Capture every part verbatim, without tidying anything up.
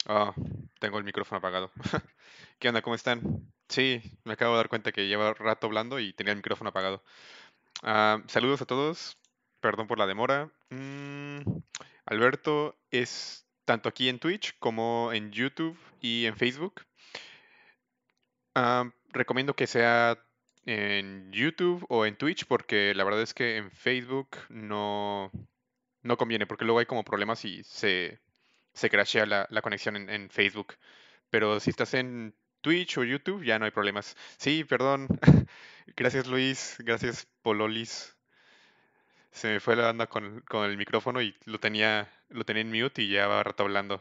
Ah, tengo el micrófono apagado. ¿Qué onda? ¿Cómo están? Sí, me acabo de dar cuenta que lleva rato hablando y tenía el micrófono apagado. Ah, saludos a todos. Perdón por la demora. Mm, Alberto es tanto aquí en Twitch como en YouTube y en Facebook. Ah, recomiendo que sea en YouTube o en Twitch porque la verdad es que en Facebook no, no conviene porque luego hay como problemas y se, se crashea la, la conexión en en Facebook. Pero si estás en Twitch o YouTube, ya no hay problemas. Sí, perdón. Gracias, Luis. Gracias, Pololis. Se me fue la banda con, con el micrófono y lo tenía, lo tenía en mute y ya va rato hablando.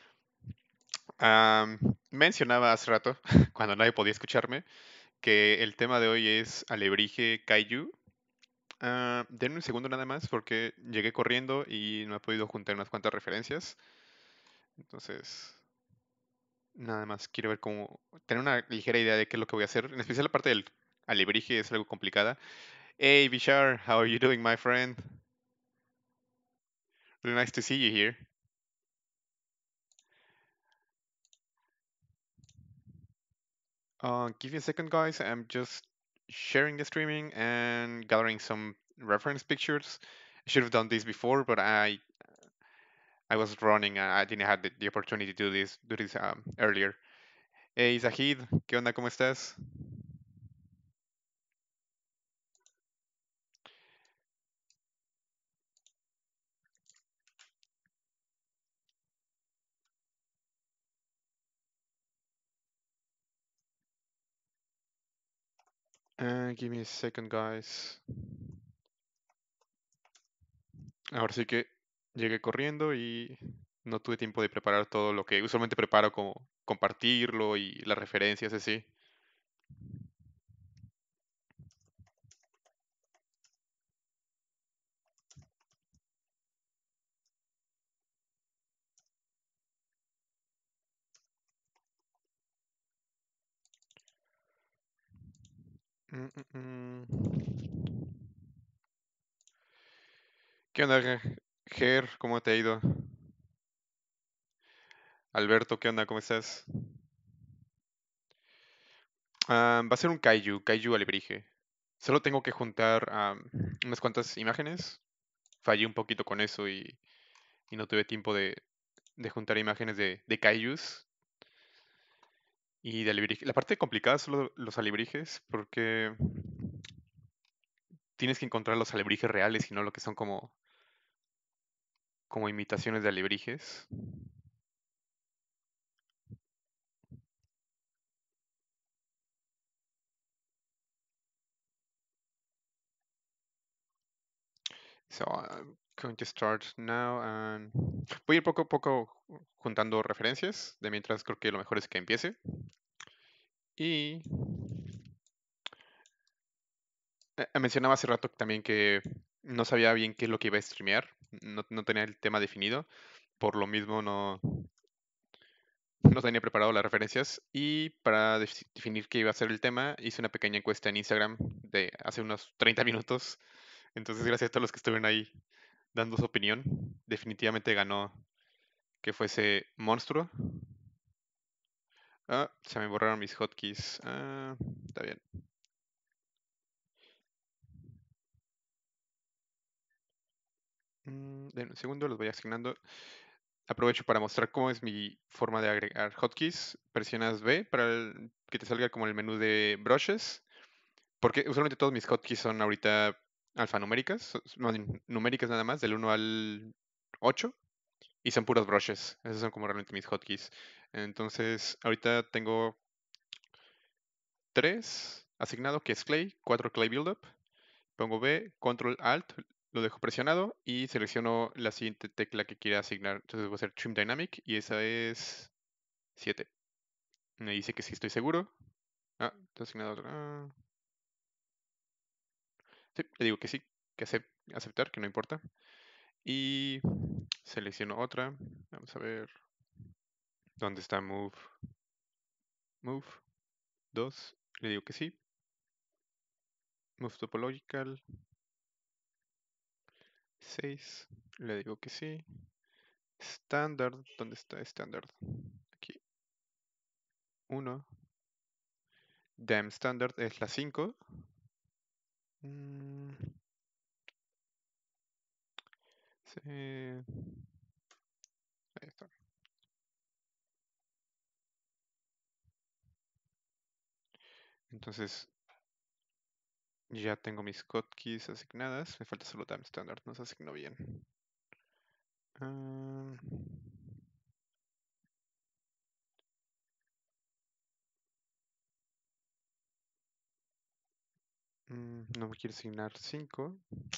Am, mencionaba hace rato, cuando nadie podía escucharme, que el tema de hoy es Alebrije Kaiju. Ah, denme un segundo nada más porque llegué corriendo y no he podido juntar unas cuantas referencias. Entonces, nada más quiero ver cómo tener una ligera idea de qué es lo que voy a hacer. En especial la parte del alebrije es algo complicada. Hey, Bishar, how are you doing, my friend? Really nice to see you here. Uh, give me a second, guys. I'm just sharing the streaming and gathering some reference pictures. I should have done this before, but I I was running. And I didn't have the, the opportunity to do this do this um, earlier. Hey, Zahid, ¿qué onda? ¿Cómo estás? Uh, give me a second, guys. Ahora sí que llegué corriendo y no tuve tiempo de preparar todo lo que usualmente preparo, como compartirlo y las referencias así. Mm, mm, mm. ¿Qué onda, Ge- Ger? ¿Cómo te ha ido? Alberto, ¿qué onda? ¿Cómo estás? Ah, va a ser un kaiju, kaiju alebrije. Solo tengo que juntar am, unas cuantas imágenes. Fallé un poquito con eso y, y no tuve tiempo de, de juntar imágenes de, de kaijus y de alebrije. La parte complicada son lo- los alebrijes porque tienes que encontrar los alebrijes reales y no lo que son como, como imitaciones de alebrijes. So I'm going to start now and voy a ir poco a poco juntando referencias. De mientras creo que lo mejor es que empiece. Y eh, mencionaba hace rato también que no sabía bien qué es lo que iba a streamear. No, no tenía el tema definido. Por lo mismo no, no tenía preparado las referencias. Y para def- definir qué iba a ser el tema, hice una pequeña encuesta en Instagram de hace unos treinta minutos. Entonces, gracias a todos los que estuvieron ahí dando su opinión. Definitivamente ganó que fuese Monstruo. Ah, se me borraron mis hotkeys. Ah, está bien. Mm, denme un segundo, los voy asignando. Aprovecho para mostrar cómo es mi forma de agregar hotkeys. Presionas B para el- que te salga como el menú de brushes. Porque usualmente todos mis hotkeys son ahorita alfanuméricas, so- no, n- numéricas nada más, del uno al ocho. Y son puros brushes. Esos son como realmente mis hotkeys. Entonces, ahorita tengo tres asignado, que es Clay, cuatro Clay Buildup. Pongo B, Control Alt, lo dejo presionado y selecciono la siguiente tecla que quiera asignar. Entonces voy a hacer Trim Dynamic y esa es siete. Me dice que sí estoy seguro. Ah, está asignado otra. Ah, sí, le digo que sí, que acep- aceptar, que no importa. Y selecciono otra. Vamos a ver. ¿Dónde está Move? Move dos. Le digo que sí. Move Topological seis. Le digo que sí. Standard, ¿dónde está Standard? Aquí. uno. Damn Standard es la cinco. Mm, sí. Ahí está. Entonces ya tengo mis hotkeys asignadas. Me falta solo Damn Standard, no se asignó bien. Ah, mm, no me quiere asignar cinco.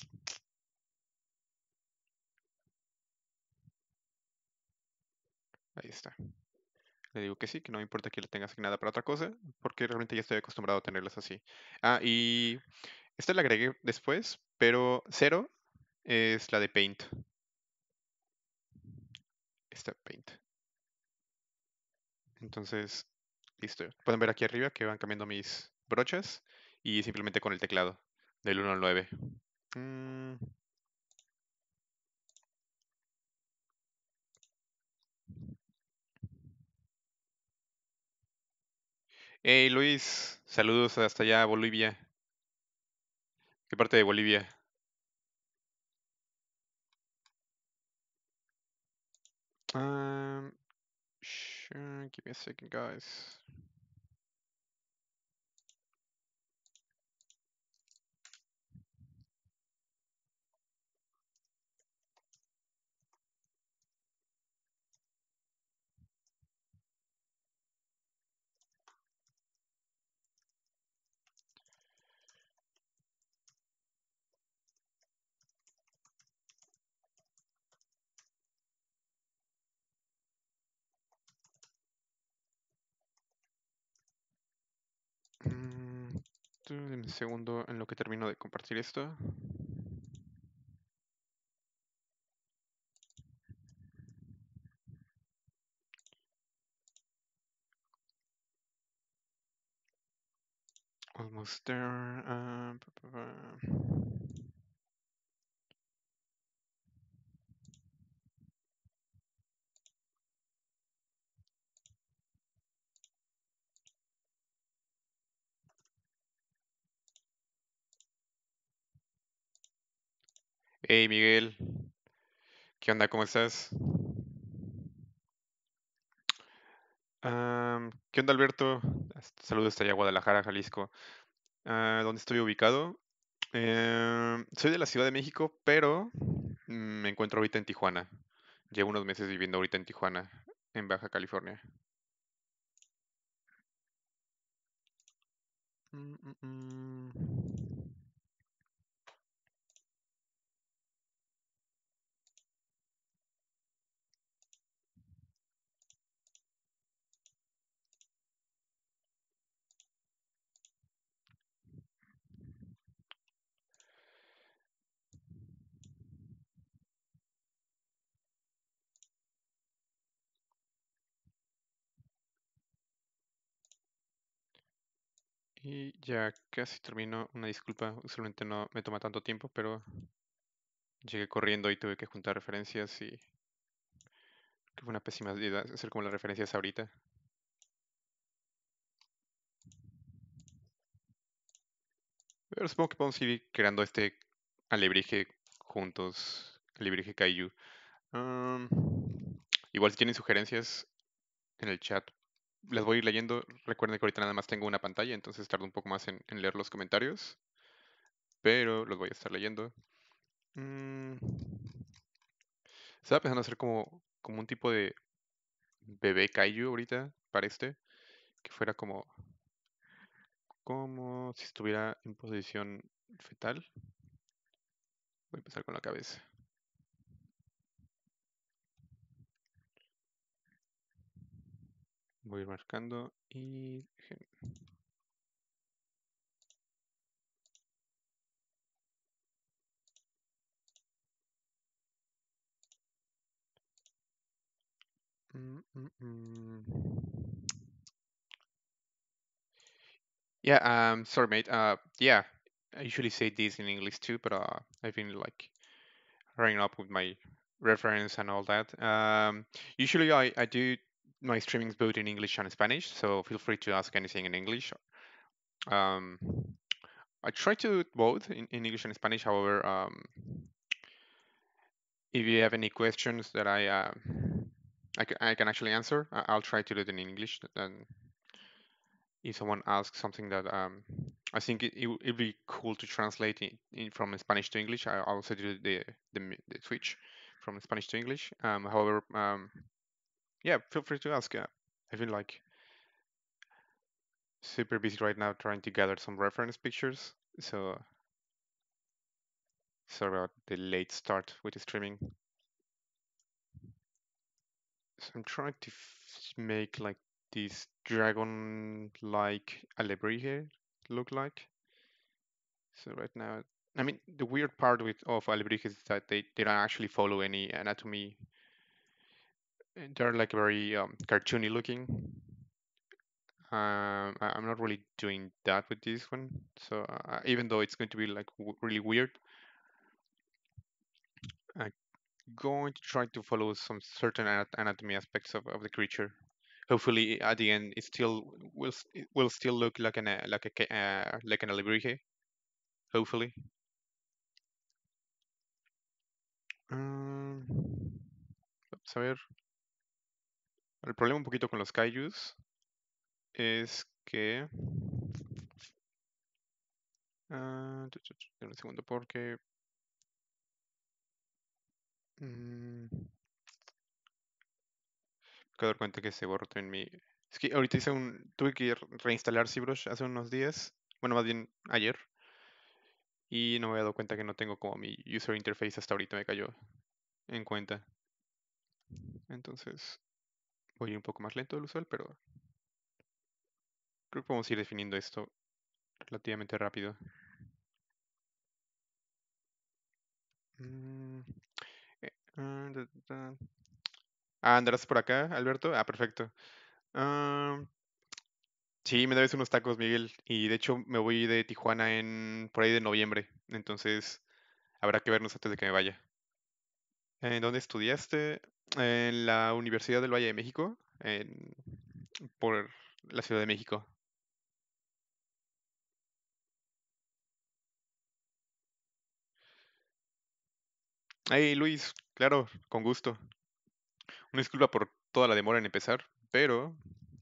Ahí está. Le digo que sí, que no me importa que la tenga asignada para otra cosa, porque realmente ya estoy acostumbrado a tenerlas así. Ah, y esta la agregué después, pero cero es la de Paint. Esta Paint. Entonces, listo. Pueden ver aquí arriba que van cambiando mis brochas y simplemente con el teclado del uno al nueve. Mm, Hey Luis, saludos hasta allá, Bolivia. ¿Qué parte de Bolivia? Um, sure, give me a second, guys. Mm, tú, dame un segundo en lo que termino de compartir esto. Almost there. Uh, pa, pa, pa. Hey Miguel, ¿qué onda? ¿Cómo estás? Am, ¿qué onda Alberto? Hasta- Saludos hasta allá, Guadalajara, Jalisco. Ah, ¿dónde estoy ubicado? Em, soy de la Ciudad de México, pero mm, me encuentro ahorita en Tijuana. Llevo unos meses viviendo ahorita en Tijuana, en Baja California. Mm, mm, mm. Y ya casi termino. Una disculpa, usualmente no me toma tanto tiempo, pero llegué corriendo y tuve que juntar referencias y que fue una pésima idea hacer como las referencias ahorita. Pero supongo que podemos ir creando este alebrije juntos, alebrije Kaiju. Am, igual si tienen sugerencias en el chat, las voy a ir leyendo. Recuerden que ahorita nada más tengo una pantalla, entonces tardo un poco más en, en leer los comentarios, pero los voy a estar leyendo. Mm, estaba pensando hacer como, como un tipo de bebé Kaiju ahorita para este, que fuera como, como si estuviera en posición fetal. Voy a empezar con la cabeza. Voy a ir marcando y... Mm, mm, mm. Yeah, um, sorry, mate. Uh, yeah, I usually say this in English too, but uh, I've been like running up with my reference and all that. Um, usually, I, I do my streamings both in English and Spanish, so feel free to ask anything in English. Um, I try to do both in, in English and Spanish. However, um, if you have any questions that I uh, I, ca- I can actually answer, I- I'll try to do it in English. And if someone asks something that um, I think it, it w- it'd be cool to translate in, in from Spanish to English, I I'll also do the, the mi- the switch from Spanish to English. Um, however, um, yeah, feel free to ask. Uh, I feel like super busy right now trying to gather some reference pictures. So sorry about the late start with the streaming. So I'm trying to f- make like this dragon-like alebrije look like. So right now, I mean, the weird part with of alebrijes is that they, they don't actually follow any anatomy. And they're like very um, cartoony looking. Um, I, I'm not really doing that with this one. So uh, even though it's going to be like w- really weird, I'm going to try to follow some certain anat- anatomy aspects of, of the creature. Hopefully, at the end, it still will s- it will still look like an uh, like a ca- uh, like an alebrije. Hopefully. Um, vamos a ver. El problema un poquito con los kaijus es que ah, tu, tu, tu, dame un segundo porque mm, me acabo de dar cuenta que se borró en mi. Es que ahorita hice un. Tuve que re- reinstalar ZBrush hace unos días. Bueno, más bien ayer. Y no me había dado cuenta que no tengo como mi user interface hasta ahorita me cayó en cuenta. Entonces voy un poco más lento del usual, pero creo que podemos ir definiendo esto relativamente rápido. Mm, eh, ah, da, da, da. Ah, ¿andarás por acá, Alberto? Ah, perfecto. Ah, sí, me debes unos tacos, Miguel. Y de hecho me voy de Tijuana en por ahí de noviembre. Entonces habrá que vernos antes de que me vaya. ¿En dónde estudiaste? En la Universidad del Valle de México, en, por la Ciudad de México. Hey, Luis, claro, con gusto. Una disculpa por toda la demora en empezar, pero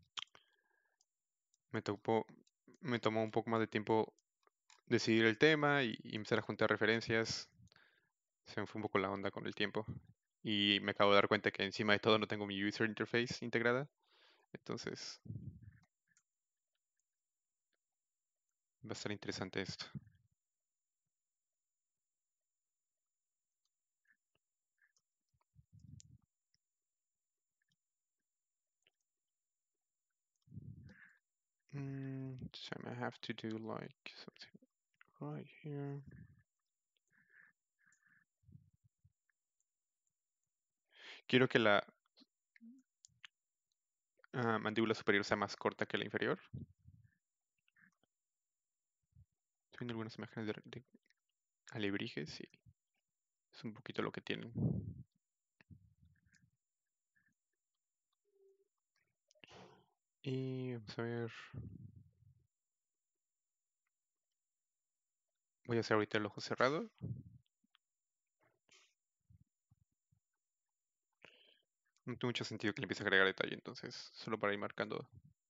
me topó, me tomó un poco más de tiempo decidir el tema y, y empezar a juntar referencias. Se me fue un poco la onda con el tiempo. Y me acabo de dar cuenta que encima de todo no tengo mi user interface integrada. Entonces va a estar interesante esto. Mm, so I have to do like something right here. Quiero que la ah, mandíbula superior sea más corta que la inferior. Tienen algunas imágenes de, de alebrijes y es un poquito lo que tienen. Y vamos a ver. Voy a hacer ahorita el ojo cerrado. No tiene mucho sentido que le empiece a agregar detalle, entonces solo para ir marcando.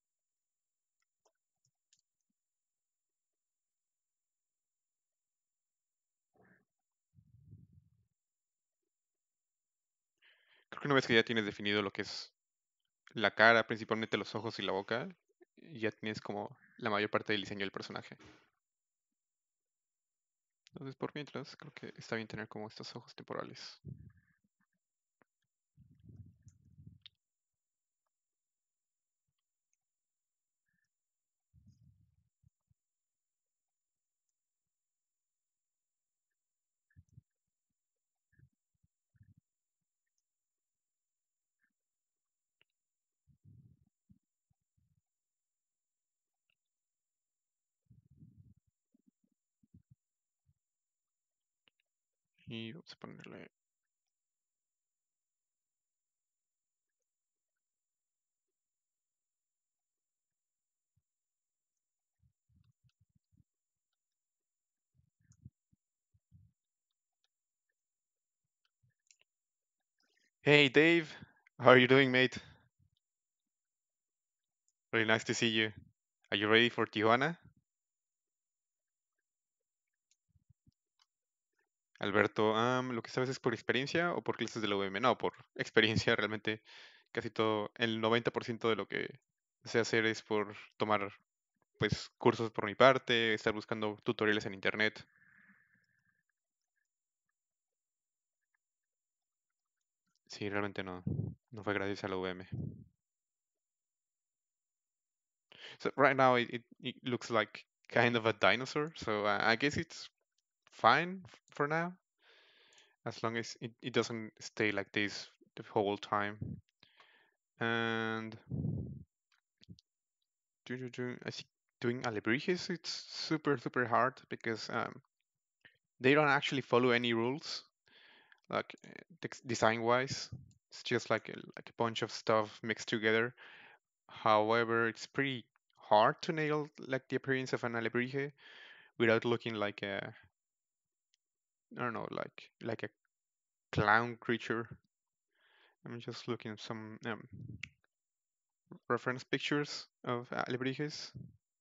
Creo que una vez que ya tienes definido lo que es la cara, principalmente los ojos y la boca, ya tienes como la mayor parte del diseño del personaje. Entonces, por mientras, creo que está bien tener como estos ojos temporales. Y vamos a ponerle Hey Dave, how are you doing, mate? Really nice to see you. Are you ready for Tijuana? Alberto, am, ¿lo que sabes es por experiencia o por clases de la U V M? No, por experiencia realmente. Casi todo, el noventa por ciento de lo que sé hacer es por tomar, pues, cursos por mi parte, estar buscando tutoriales en internet. Sí, realmente no, no fue gracias a la U V M. So right now it, it, it looks like kind of a dinosaur, so uh, I guess it's fine f- for now, as long as it, it doesn't stay like this the whole time. And do, do, do, I think doing alebrijes, it's super, super hard because um, they don't actually follow any rules, like design wise. It's just like a, like a bunch of stuff mixed together. However, it's pretty hard to nail like the appearance of an alebrije without looking like a, I don't know, like like a clown creature. I'm just looking at some um, reference pictures of alebrijes.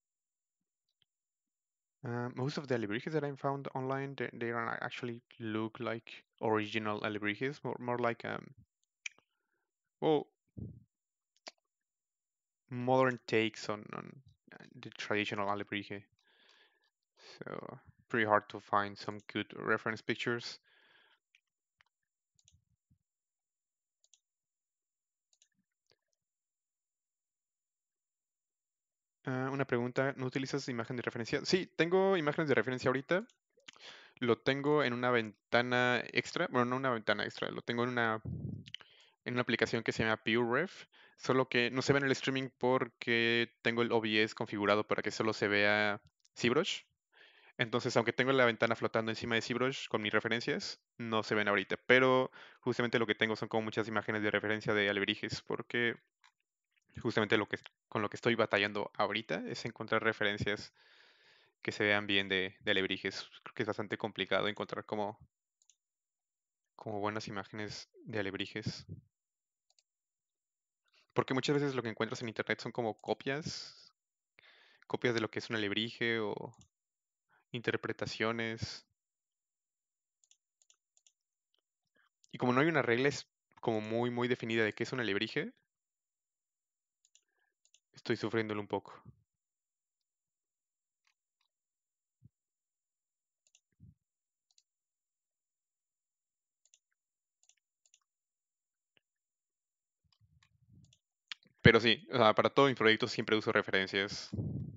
Uh, most of the alebrijes that I found online, they, they don't actually look like original alebrijes, more, more like um, well, modern takes on, on uh, the traditional alebrije. So pretty hard to find some good reference pictures. Ah, una pregunta, ¿no utilizas imagen de referencia? Sí, tengo imágenes de referencia ahorita. Lo tengo en una ventana extra. Bueno, no una ventana extra, lo tengo en una, en una aplicación que se llama PureRef. Solo que no se ve en el streaming porque tengo el O B S configurado para que solo se vea ZBrush. Entonces, aunque tengo la ventana flotando encima de ZBrush con mis referencias, no se ven ahorita. Pero justamente lo que tengo son como muchas imágenes de referencia de alebrijes, porque justamente lo que, con lo que estoy batallando ahorita es encontrar referencias que se vean bien de, de alebrijes. Creo que es bastante complicado encontrar como, como buenas imágenes de alebrijes. Porque muchas veces lo que encuentras en internet son como copias, copias de lo que es un alebrije o interpretaciones. Y como no hay una regla es como muy, muy definida de qué es un alebrije, estoy sufriéndolo un poco. Pero sí, o sea, para todos mis proyectos siempre uso referencias.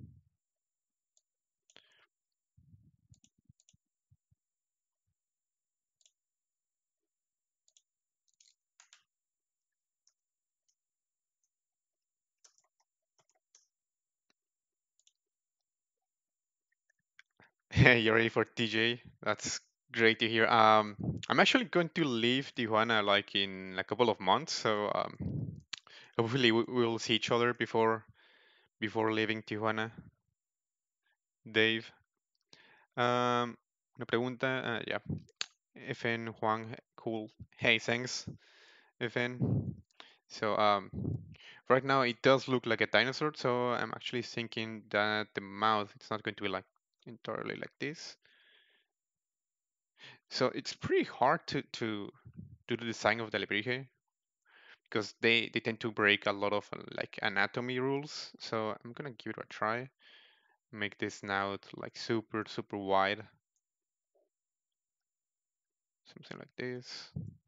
You're ready for T J? That's great to hear. Um, I'm actually going to leave Tijuana like in a couple of months, so um, hopefully we will see each other before before leaving Tijuana. Dave, um, una pregunta, uh, yeah. F N Juan, cool. Hey, thanks, F N. So um, right now it does look like a dinosaur, so I'm actually thinking that the mouth it's not going to be like entirely like this. So it's pretty hard to to do the design of the alebrije because they they tend to break a lot of uh, like anatomy rules. So I'm gonna give it a try. Make this now like super super wide, something like this.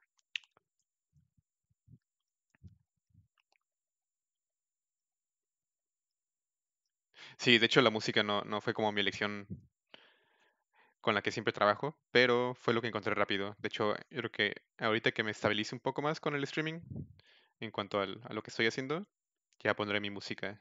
Sí, de hecho la música no, no fue como mi elección con la que siempre trabajo, pero fue lo que encontré rápido. De hecho, yo creo que ahorita que me estabilice un poco más con el streaming, en cuanto al- a lo que estoy haciendo, ya pondré mi música.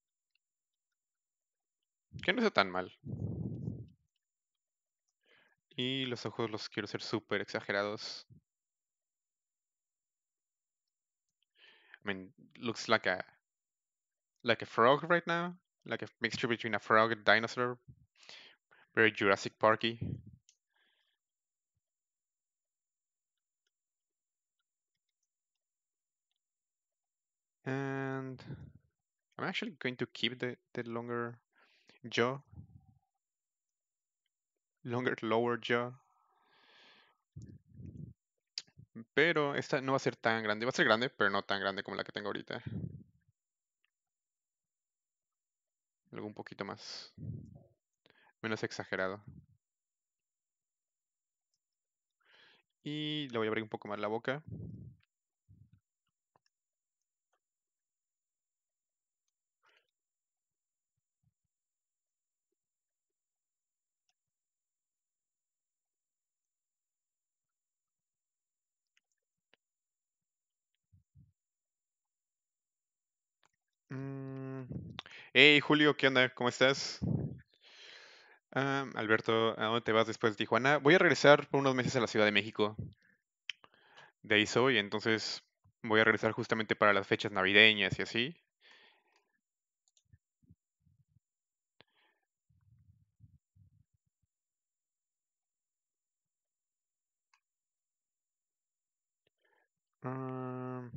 Que no está tan mal. Y los ojos los quiero hacer súper exagerados. I mean, looks like a like a frog right now, like a mixture between a frog and dinosaur. Very Jurassic Parky. And I'm actually going to keep the, the longer jaw, longer lower jaw. Pero esta no va a ser tan grande. Va a ser grande, pero no tan grande como la que tengo ahorita. Algo un poquito más, menos exagerado. Y le voy a abrir un poco más la boca. Mm. Hey Julio, ¿qué onda? ¿Cómo estás? Ah, Alberto, ¿a dónde te vas después de Tijuana? Voy a regresar por unos meses a la Ciudad de México. De ahí soy, entonces voy a regresar justamente para las fechas navideñas y así. Um,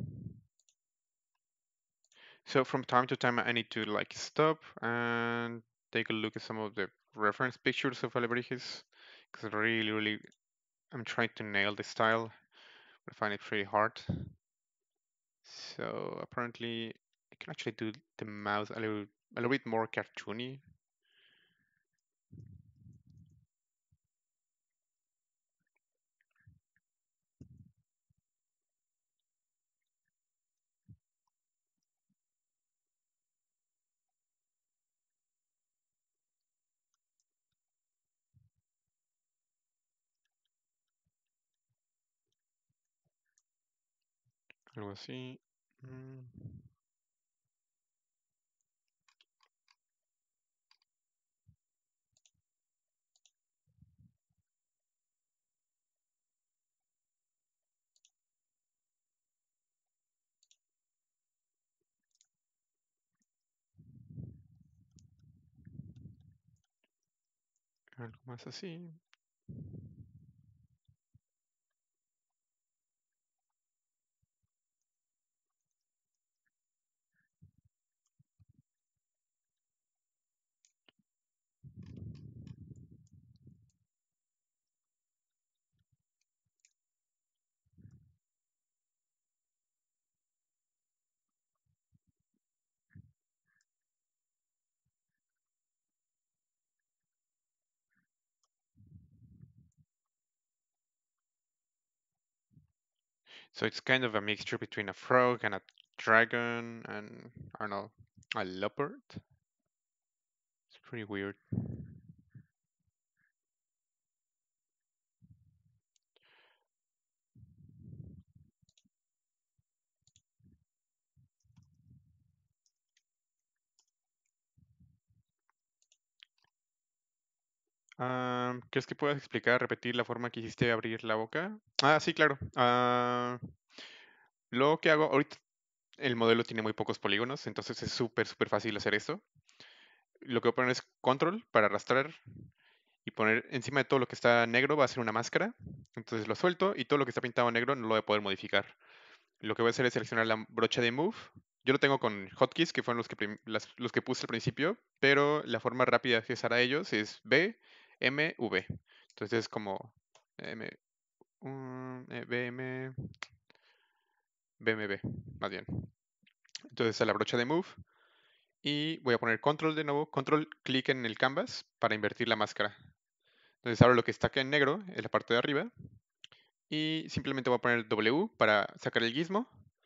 so from time to time, I need to like stop and take a look at some of the reference pictures of Alebrijes, because really, really, I'm trying to nail the style, but I find it pretty hard. So apparently, I can actually do the mouse a little, a little bit more cartoony. Algo así. Mm, algo más así. So it's kind of a mixture between a frog and a dragon and I don't know, a leopard. It's pretty weird. Am, ¿crees que puedas explicar, repetir la forma que hiciste abrir la boca? Ah, sí, claro. Ah, lo que hago, ahorita el modelo tiene muy pocos polígonos, entonces es súper, súper fácil hacer esto. Lo que voy a poner es control para arrastrar y poner encima de todo lo que está negro va a ser una máscara. Entonces lo suelto y todo lo que está pintado negro no lo voy a poder modificar. Lo que voy a hacer es seleccionar la brocha de Move. Yo lo tengo con hotkeys, que fueron los que, prim- las- los que puse al principio, pero la forma rápida de accesar a ellos es B, M, V. Entonces es como M, um, eh, B, M, B, M, B, más bien. Entonces a la brocha de Move y voy a poner Control de nuevo, Control, clic en el canvas para invertir la máscara. Entonces ahora lo que está acá en negro es la parte de arriba y simplemente voy a poner W para sacar el gizmo.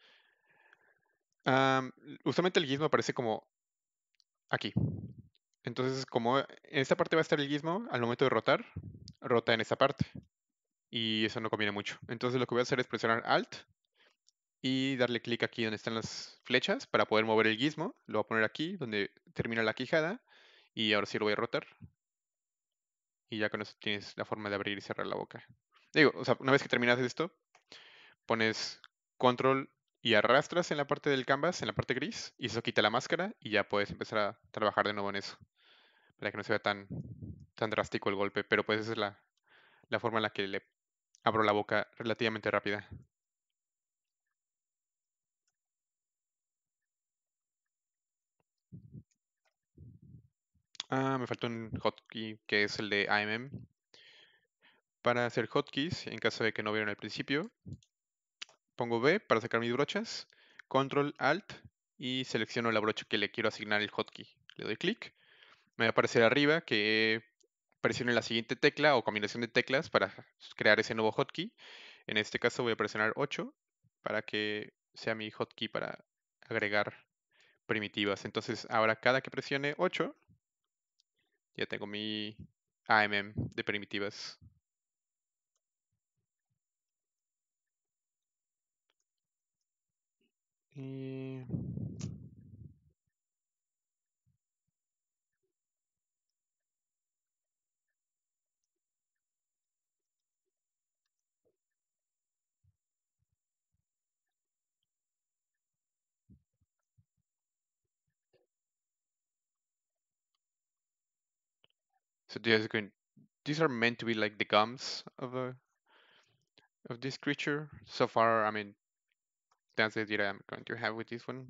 Am, usualmente el gizmo aparece como aquí. Entonces, como en esta parte va a estar el gizmo, al momento de rotar, rota en esta parte. Y eso no conviene mucho. Entonces lo que voy a hacer es presionar Alt y darle clic aquí donde están las flechas para poder mover el gizmo. Lo voy a poner aquí, donde termina la quijada. Y ahora sí lo voy a rotar. y ya con eso tienes la forma de abrir y cerrar la boca. Digo, o sea, una vez que terminas esto, pones control y arrastras en la parte del canvas, en la parte gris, y eso quita la máscara y ya puedes empezar a trabajar de nuevo en eso, para que no se vea tan, tan drástico el golpe, pero pues esa es la, la forma en la que le abro la boca relativamente rápida. Ah, me faltó un hotkey que es el de A M M. Para hacer hotkeys, en caso de que no vieron al principio, pongo B para sacar mis brochas, control alt y selecciono la brocha que le quiero asignar el hotkey. Le doy clic, me va a aparecer arriba que presione la siguiente tecla o combinación de teclas para crear ese nuevo hotkey. En este caso voy a presionar ocho para que sea mi hotkey para agregar primitivas. Entonces ahora cada que presione ocho ya tengo mi A M M de primitivas. Y... So these are, going, these are meant to be like the gums of a of this creature. So far, I mean, that's the idea I'm going to have with this one.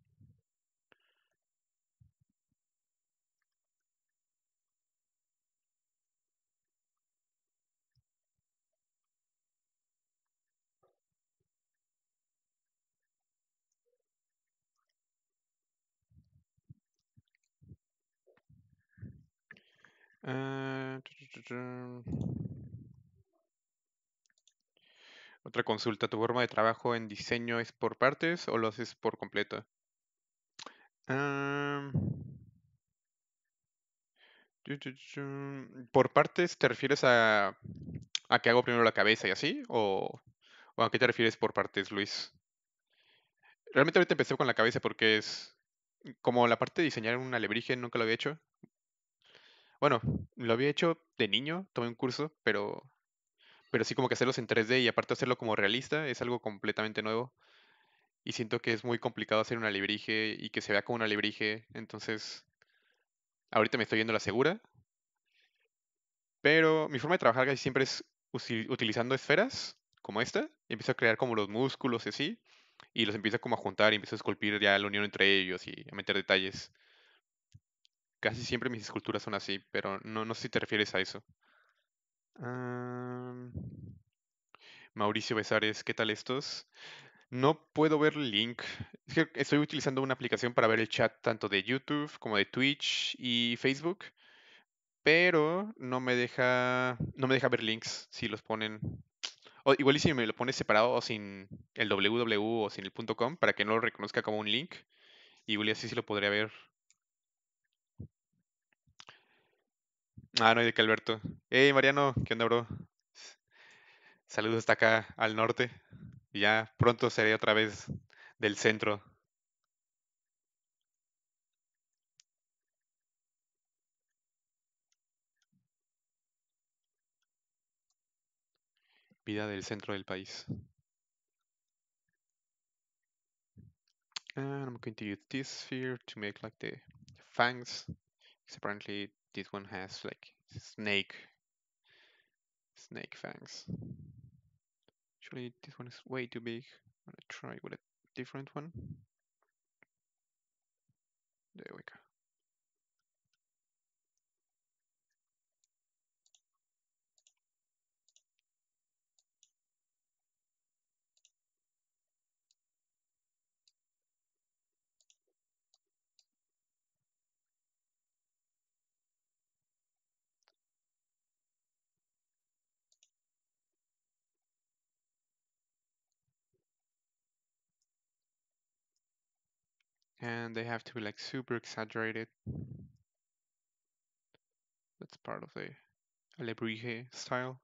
Ah, tu, tu, tu, tu. Otra consulta, ¿tu forma de trabajo en diseño es por partes o lo haces por completo? Ah, tu, tu, tu. ¿Por partes te refieres a, a que hago primero la cabeza y así? ¿O, o a qué te refieres por partes, Luis? Realmente ahorita empecé con la cabeza porque es como la parte de diseñar un alebrije, nunca lo había hecho. Bueno, lo había hecho de niño, tomé un curso, pero, pero sí como que hacerlos en tres D y aparte hacerlo como realista es algo completamente nuevo. Y siento que es muy complicado hacer un alebrije y que se vea como un alebrije. Entonces, ahorita me estoy yendo a la segura, pero mi forma de trabajar casi siempre es usi- utilizando esferas como esta. Y empiezo a crear como los músculos y así. Y los empiezo como a juntar y empiezo a esculpir ya la unión entre ellos y a meter detalles. Casi siempre mis esculturas son así, pero no, no sé si te refieres a eso. Ah, Mauricio Besares, ¿qué tal estos? No puedo ver el link. Es que estoy utilizando una aplicación para ver el chat tanto de YouTube como de Twitch y Facebook, pero no me deja, no me deja ver links si los ponen. O igual y si me lo pones separado o sin el www o sin el .com para que no lo reconozca como un link. Igual y así sí lo podría ver. Ah, no hay de que Alberto. Hey Mariano, ¿qué onda, bro? Saludos hasta acá al norte. Y ya pronto seré otra vez del centro. Vida del centro del país. And I'm going to use this sphere to make like the fangs. Because apparently this one has like snake snake fangs. Actually, this one is way too big. I'm gonna try with a different one. There we go. And they have to be like super exaggerated. That's part of the Alebrije style.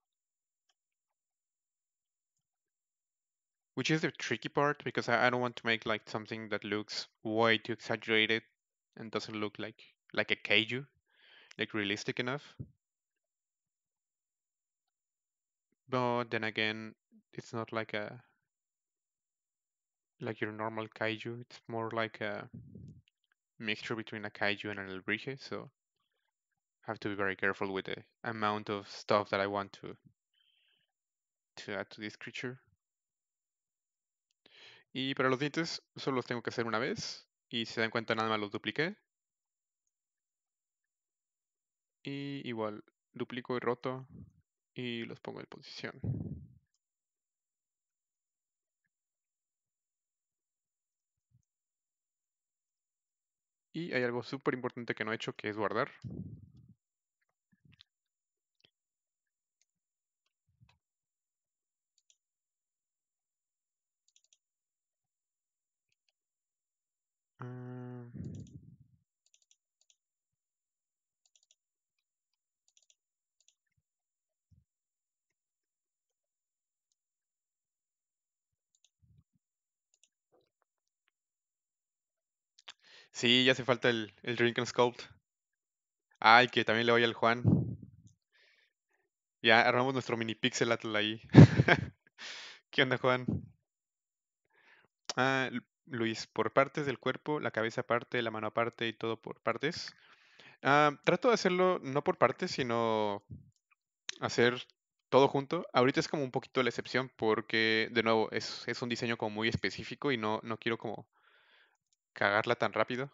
Which is the tricky part because I, I don't want to make like something that looks way too exaggerated and doesn't look like like a kaiju, like realistic enough. But then again, it's not like a like your normal kaiju. It's more like a mixture between a kaiju and an alebrije, so I have to be very careful with the amount of stuff that I want to to add to this creature. Y para los dientes solo los tengo que hacer una vez y si se dan cuenta nada más los dupliqué y igual duplico y roto y los pongo en posición. Y hay algo súper importante que no he hecho que es guardar. Ah, sí, ya hace falta el, el Drink and Sculpt. Ay, que también le voy al Juan. Ya armamos nuestro mini pixel atl ahí. ¿Qué onda, Juan? Ah, Lu- Luis, por partes del cuerpo, la cabeza aparte, la mano aparte y todo por partes. Ah, trato de hacerlo no por partes, sino hacer todo junto. Ahorita es como un poquito la excepción porque, de nuevo, es, es un diseño como muy específico y no, no quiero como cagarla tan rápido.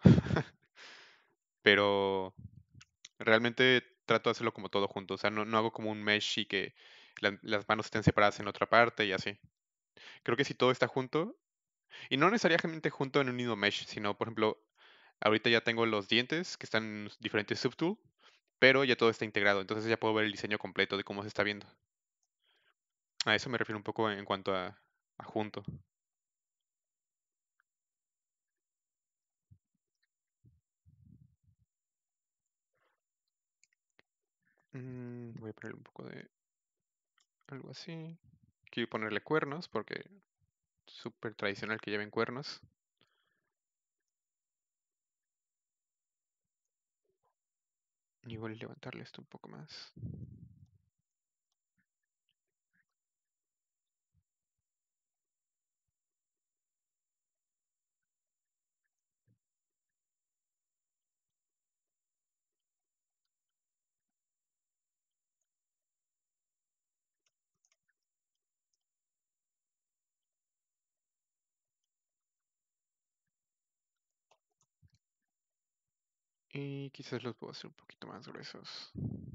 Pero realmente trato de hacerlo como todo junto. O sea, no, no hago como un mesh y que la- las manos estén separadas en otra parte y así. Creo que si todo está junto, y no necesariamente junto en un mismo mesh, sino, por ejemplo, ahorita ya tengo los dientes que están en diferentes subtools, pero ya todo está integrado. Entonces ya puedo ver el diseño completo de cómo se está viendo. A eso me refiero un poco en cuanto a, a junto. Mm, voy a poner un poco de algo así. Quiero ponerle cuernos porque es súper tradicional que lleven cuernos. Igual y levantarle esto un poco más. Y quizás los puedo hacer un poquito más gruesos.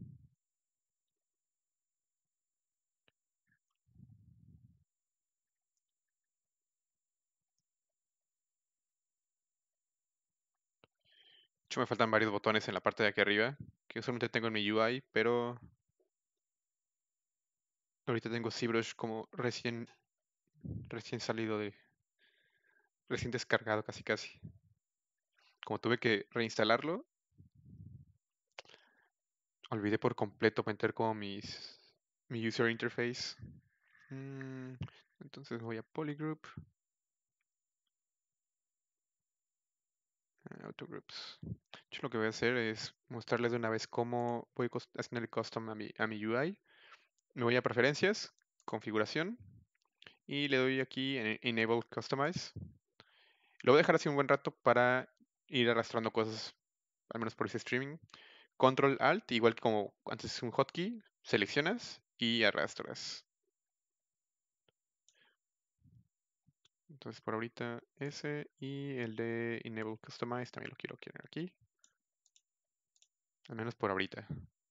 De hecho, me faltan varios botones en la parte de aquí arriba, que solamente tengo en mi U I, pero ahorita tengo ZBrush como recién, recién salido de, recién descargado casi casi. Como tuve que reinstalarlo, olvidé por completo meter como mis, mi user interface. Mm, entonces voy a Polygroup, eh, Autogroups. Yo lo que voy a hacer es mostrarles de una vez cómo voy cos- haciendo el custom a mi, a mi U I. Me voy a preferencias, configuración, y le doy aquí en Enable Customize. Lo voy a dejar así un buen rato para ir arrastrando cosas, al menos por ese streaming. Control Alt, igual que como antes es un hotkey, seleccionas y arrastras. Entonces por ahorita ese y el de Enable Customize también lo quiero poner aquí. Al menos por ahorita.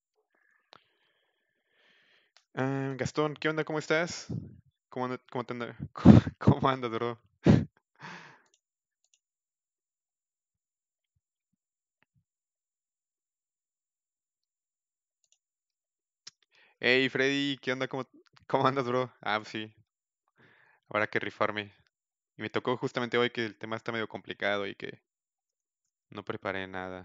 Ah, Gastón, ¿qué onda? ¿Cómo estás? ¿Cómo anda, cómo te anda- cómo andas, bro? Hey, Freddy, ¿qué onda? ¿Cómo, cómo andas, bro? Ah, pues sí, habrá que rifarme. Y me tocó justamente hoy que el tema está medio complicado y que no preparé nada.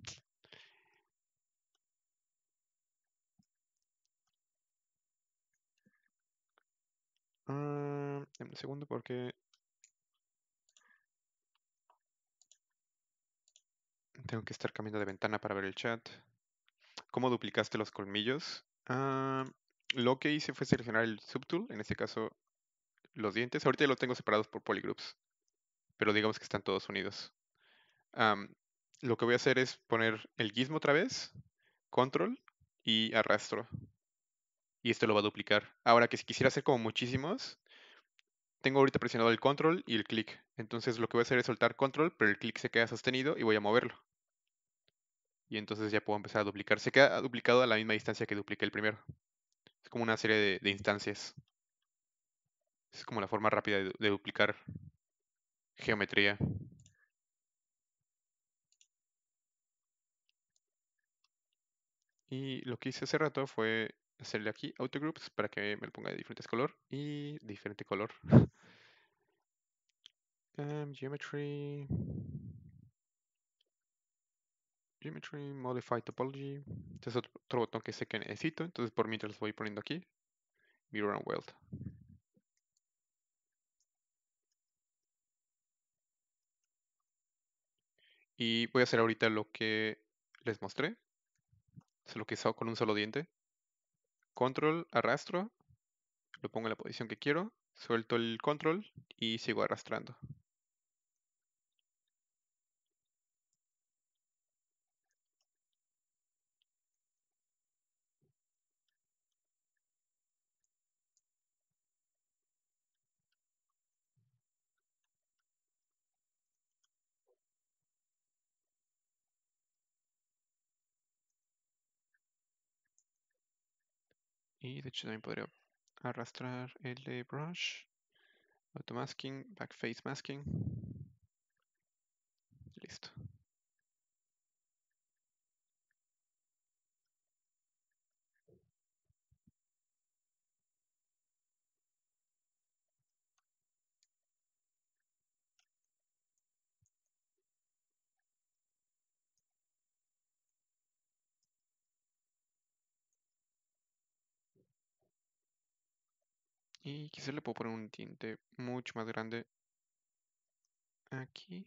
Ah, dame un segundo porque tengo que estar cambiando de ventana para ver el chat. ¿Cómo duplicaste los colmillos? Ah, Lo que hice fue seleccionar el subtool, en este caso los dientes. Ahorita ya los tengo separados por polygroups, pero digamos que están todos unidos. Am, lo que voy a hacer es poner el gizmo otra vez, control y arrastro. Y esto lo va a duplicar. Ahora que si quisiera hacer como muchísimos, tengo ahorita presionado el control y el clic. Entonces lo que voy a hacer es soltar control, pero el clic se queda sostenido y voy a moverlo. Y entonces ya puedo empezar a duplicar. Se queda duplicado a la misma distancia que dupliqué el primero. Es como una serie de, de instancias. Es como la forma rápida de, de duplicar geometría. Y lo que hice hace rato fue hacerle aquí autogroups para que me lo ponga de diferentes color y diferente color. Um, geometry. Geometry, Modify Topology. Este es otro, otro botón que sé que necesito. Entonces por mientras los voy poniendo aquí. Mirror and Weld. Y voy a hacer ahorita lo que les mostré. Es lo que hizo con un solo diente. Control, arrastro. Lo pongo en la posición que quiero. Suelto el control y sigo arrastrando. Y de hecho también podría arrastrar el de brush. Automasking, backface masking. Listo. Y quizás le puedo poner un diente mucho más grande aquí.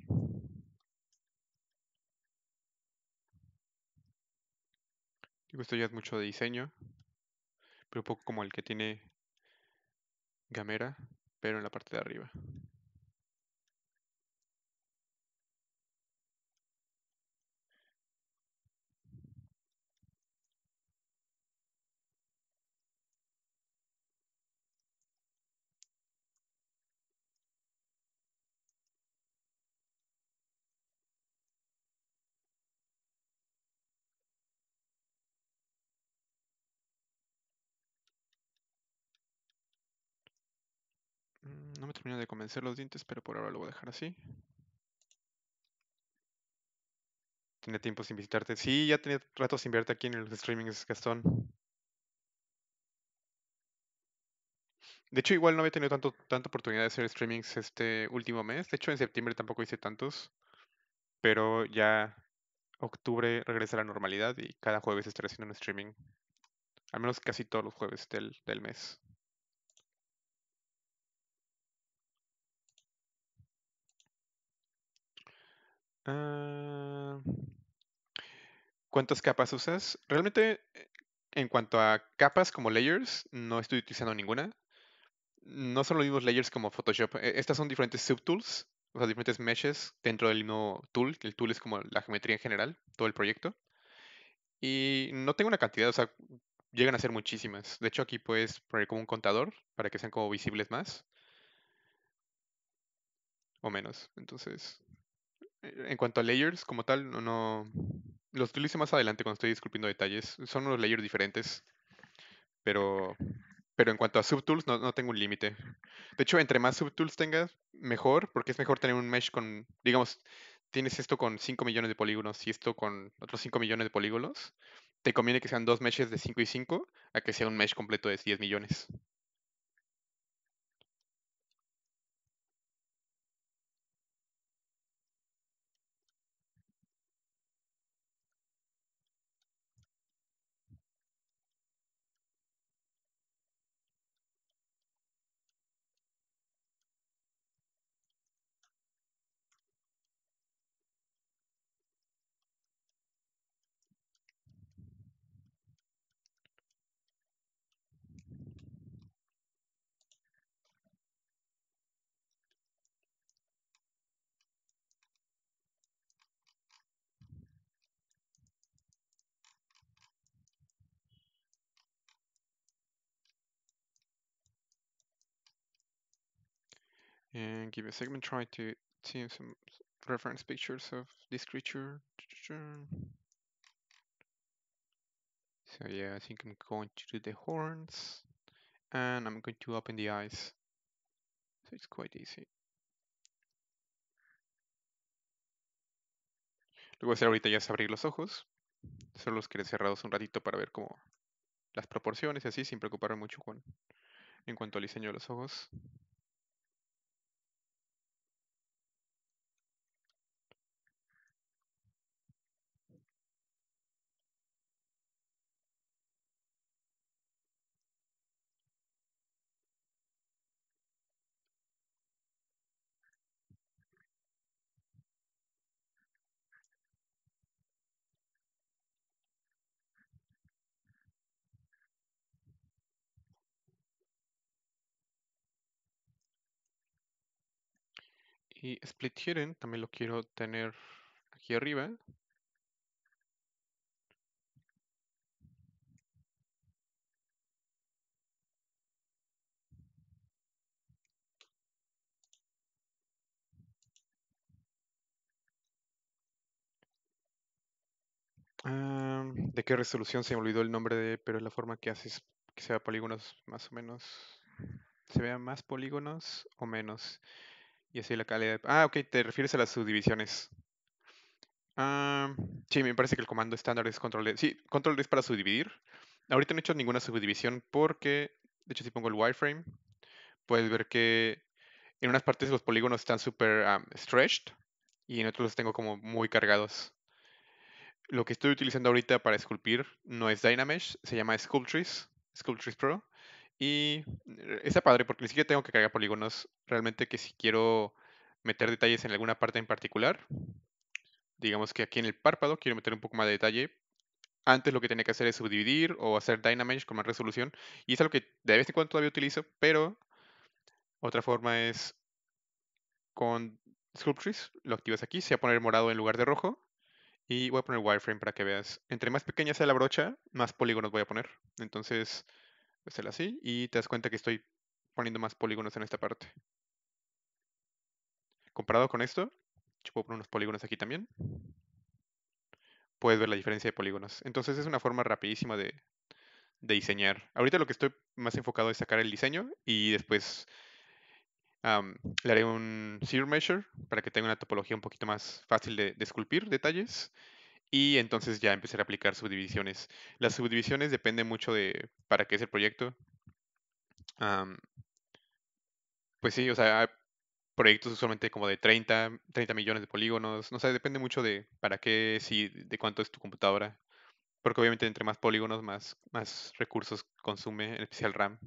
Digo, esto ya es mucho de diseño, pero un poco como el que tiene Gamera, pero en la parte de arriba. Mm, No me termina de convencer los dientes, pero por ahora lo voy a dejar así. Tenía tiempo sin visitarte. Sí, ya tenía rato sin verte aquí en los streamings, Gastón. De hecho, igual no había tenido tanto, tanta oportunidad de hacer streamings este último mes. De hecho, en septiembre tampoco hice tantos. Pero ya octubre regresa a la normalidad y cada jueves estaré haciendo un streaming. Al menos casi todos los jueves del, del mes. Ah, ¿cuántas capas usas? Realmente, eh, en cuanto a capas como layers, no estoy utilizando ninguna. No son los mismos layers como Photoshop. E- Estas son diferentes subtools, o sea, diferentes meshes dentro del mismo tool. Que El tool es como la geometría en general, todo el proyecto. Y no tengo una cantidad, o sea, llegan a ser muchísimas. De hecho, aquí puedes poner como un contador para que sean como visibles más o menos. Entonces, eh, en cuanto a layers como tal, no, no- los utilizo más adelante cuando estoy esculpiendo detalles. Son unos layers diferentes, pero, pero en cuanto a subtools, no, no tengo un límite. De hecho, entre más subtools tengas, mejor, porque es mejor tener un mesh con, digamos, tienes esto con cinco millones de polígonos y esto con otros cinco millones de polígonos. Te conviene que sean dos meshes de cinco y cinco a que sea un mesh completo de diez millones. And give a segment, try to see some reference pictures of this creature. So yeah, I think I'm going to do the horns, and I'm going to open the eyes. So it's quite easy. Lo que voy a hacer ahorita ya es abrir los ojos. Solo los quedé cerrados un ratito para ver como las proporciones y así, sin preocuparme mucho con, en cuanto al diseño de los ojos. Y Split Hidden también lo quiero tener aquí arriba. Ah, ¿de qué resolución? Se me olvidó el nombre de, pero es la forma que haces que sea polígonos más o menos. ¿Se vean más polígonos o menos? Y así la calidad. Ah, ok, te refieres a las subdivisiones. Ah, sí, me parece que el comando estándar es control D. Sí, control D es para subdividir. Ahorita no he hecho ninguna subdivisión porque, de hecho, si pongo el wireframe, puedes ver que en unas partes los polígonos están súper am, stretched y en otros los tengo como muy cargados. Lo que estoy utilizando ahorita para esculpir no es Dynamesh, se llama Sculptris, Sculptris Pro. Y eh, está padre porque ni siquiera tengo que cargar polígonos. Realmente que si quiero meter detalles en alguna parte en particular, digamos que aquí en el párpado quiero meter un poco más de detalle. Antes lo que tenía que hacer es subdividir o hacer Dynamesh con más resolución. Y es algo que de vez en cuando todavía utilizo, pero otra forma es con Sculptris. Lo activas aquí, se va a poner morado en lugar de rojo. Y voy a poner wireframe para que veas. Entre más pequeña sea la brocha, más polígonos voy a poner. Entonces, voy a hacerlo así y te das cuenta que estoy poniendo más polígonos en esta parte. Comparado con esto, yo puedo poner unos polígonos aquí también. Puedes ver la diferencia de polígonos. Entonces es una forma rapidísima de, de diseñar. Ahorita lo que estoy más enfocado es sacar el diseño y después am, le haré un zero measure para que tenga una topología un poquito más fácil de, de esculpir detalles. Y entonces ya empezar a aplicar subdivisiones. Las subdivisiones dependen mucho de para qué es el proyecto. Am, pues sí, o sea, hay proyectos usualmente como de treinta, treinta millones de polígonos. No sé, depende mucho de para qué, sí, de cuánto es tu computadora. Porque obviamente entre más polígonos, más, más recursos consume, en especial RAM.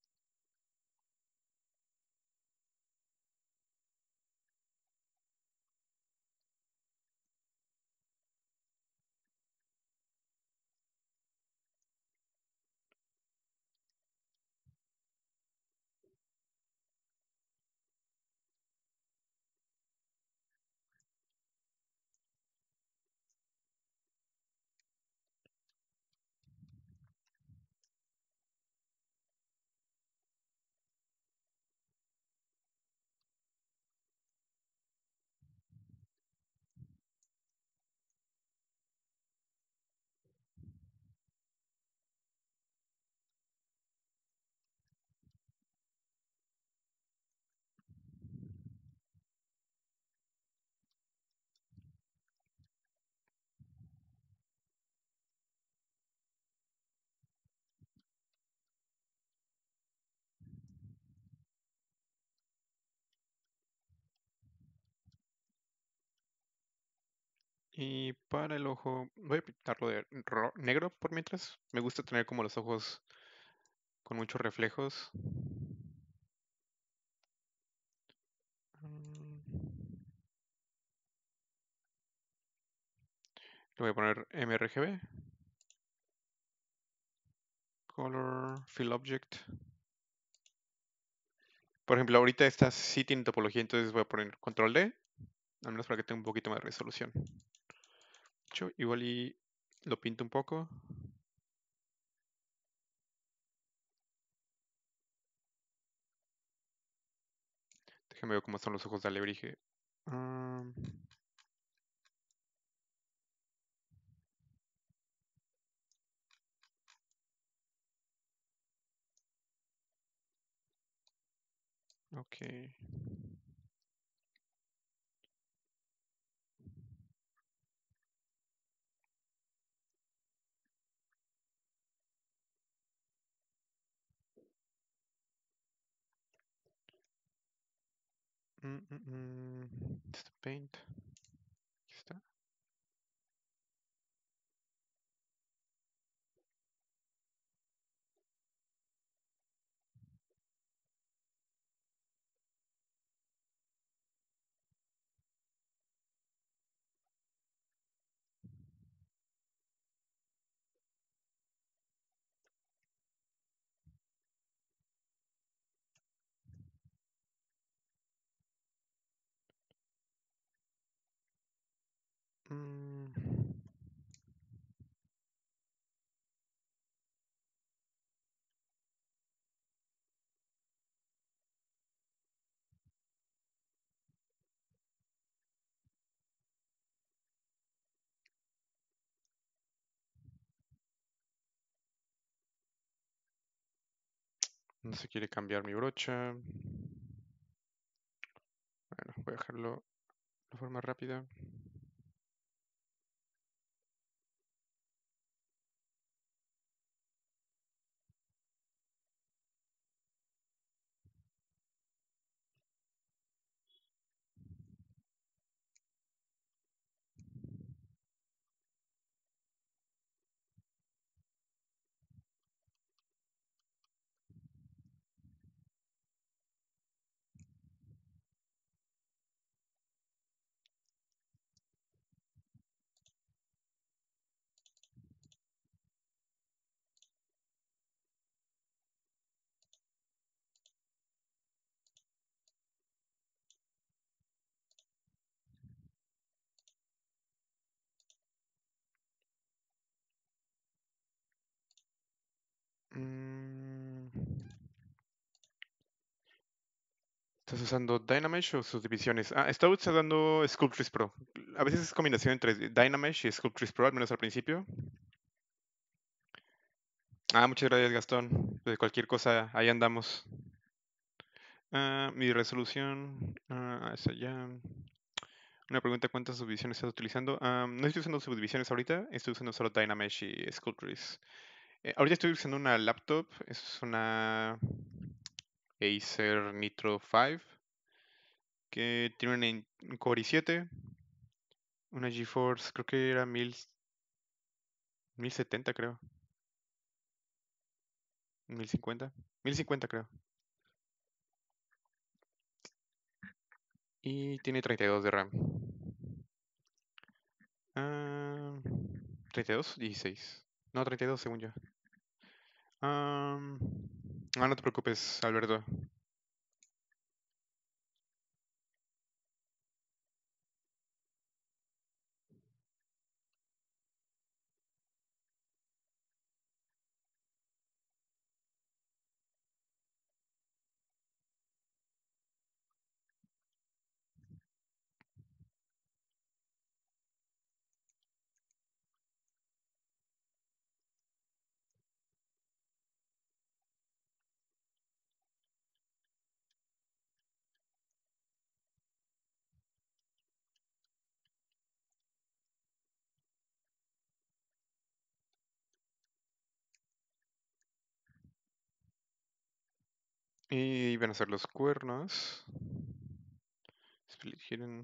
Y para el ojo, voy a pintarlo de ro- negro por mientras. Me gusta tener como los ojos con muchos reflejos. Mm, Le voy a poner M R G B, Color, Fill Object. Por ejemplo, ahorita esta sí tiene topología, entonces voy a poner Control D, al menos para que tenga un poquito más de resolución. De hecho, igual y lo pinto un poco. Déjame ver cómo son los ojos de alebrije. Ah, ok. Mm, mm, mm. Este paint. Aquí está. Mm, no se quiere cambiar mi brocha. Bueno, voy a dejarlo de forma rápida. Mm, ¿Estás usando Dynamesh o subdivisiones? Ah, estaba usando Sculptris Pro. A veces es combinación entre Dynamesh y Sculptris Pro, al menos al principio. Ah, muchas gracias, Gastón. De cualquier cosa, ahí andamos. Ah, mi resolución. Ah, esa ya. Una pregunta: ¿cuántas subdivisiones estás utilizando? Ah, no estoy usando subdivisiones ahorita, estoy usando solo Dynamesh y Sculptris. Eh, ahorita estoy usando una laptop, es una Acer Nitro cinco que tiene un in- un Core i siete, una GeForce, creo que era mil, mil setenta creo, mil cincuenta, mil cincuenta creo. Y tiene treinta y dos de RAM. Ah, treinta y dos, dieciséis. No, treinta y dos según yo. Ah, ah, no te preocupes, Alberto. Y van a ser los cuernos. Split hidden.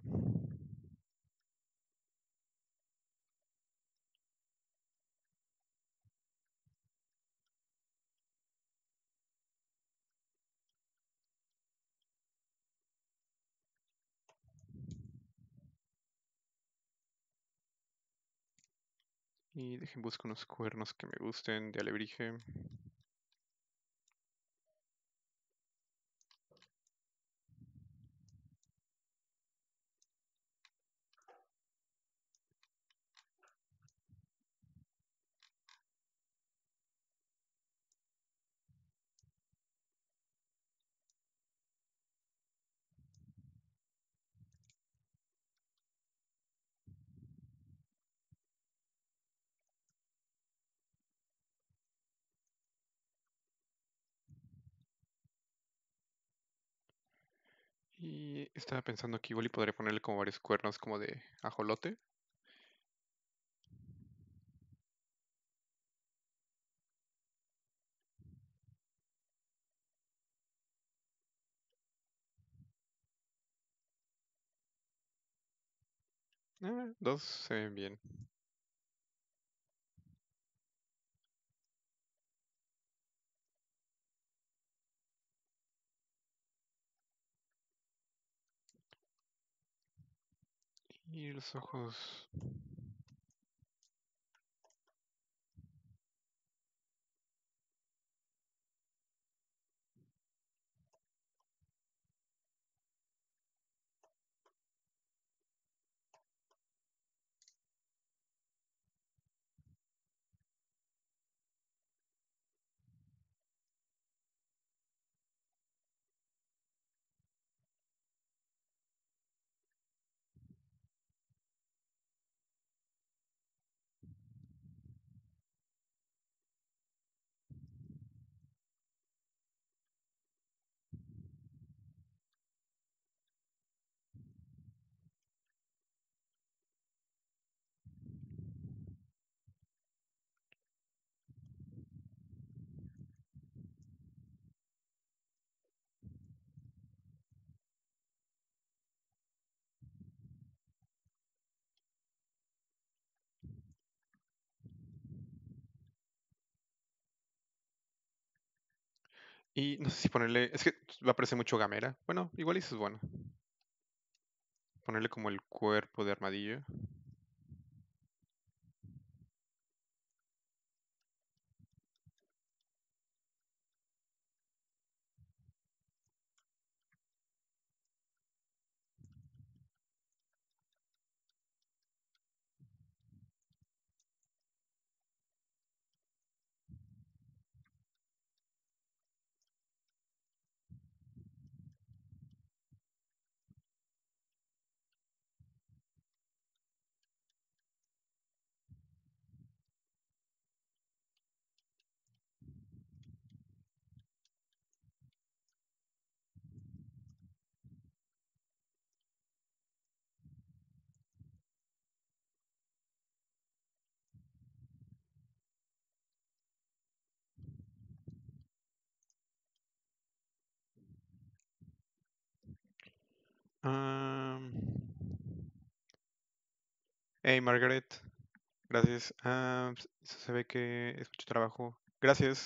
Y dejen buscar unos cuernos que me gusten de alebrije. Y estaba pensando que igual y podría ponerle como varios cuernos como de ajolote. Ah, dos se ven bien. Y los ojos. Y no sé si ponerle. Es que va a parecer mucho gamera. Bueno, igual eso es bueno. Ponerle como el cuerpo de armadillo. Am, hey, Margaret. Gracias. Ah, s- se ve que es mucho trabajo. Gracias.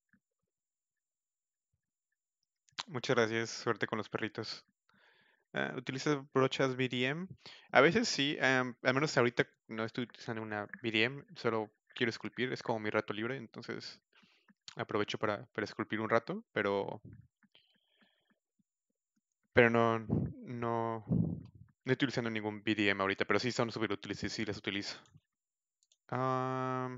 Muchas gracias. Suerte con los perritos. Ah, ¿utilizas brochas B D M? A veces sí. Am, al menos ahorita no estoy utilizando una B D M. Solo quiero esculpir. Es como mi rato libre. Entonces aprovecho para, para esculpir un rato. Pero, pero no, no, no estoy utilizando ningún B D M ahorita. Pero sí son súper útiles y sí las utilizo. Um,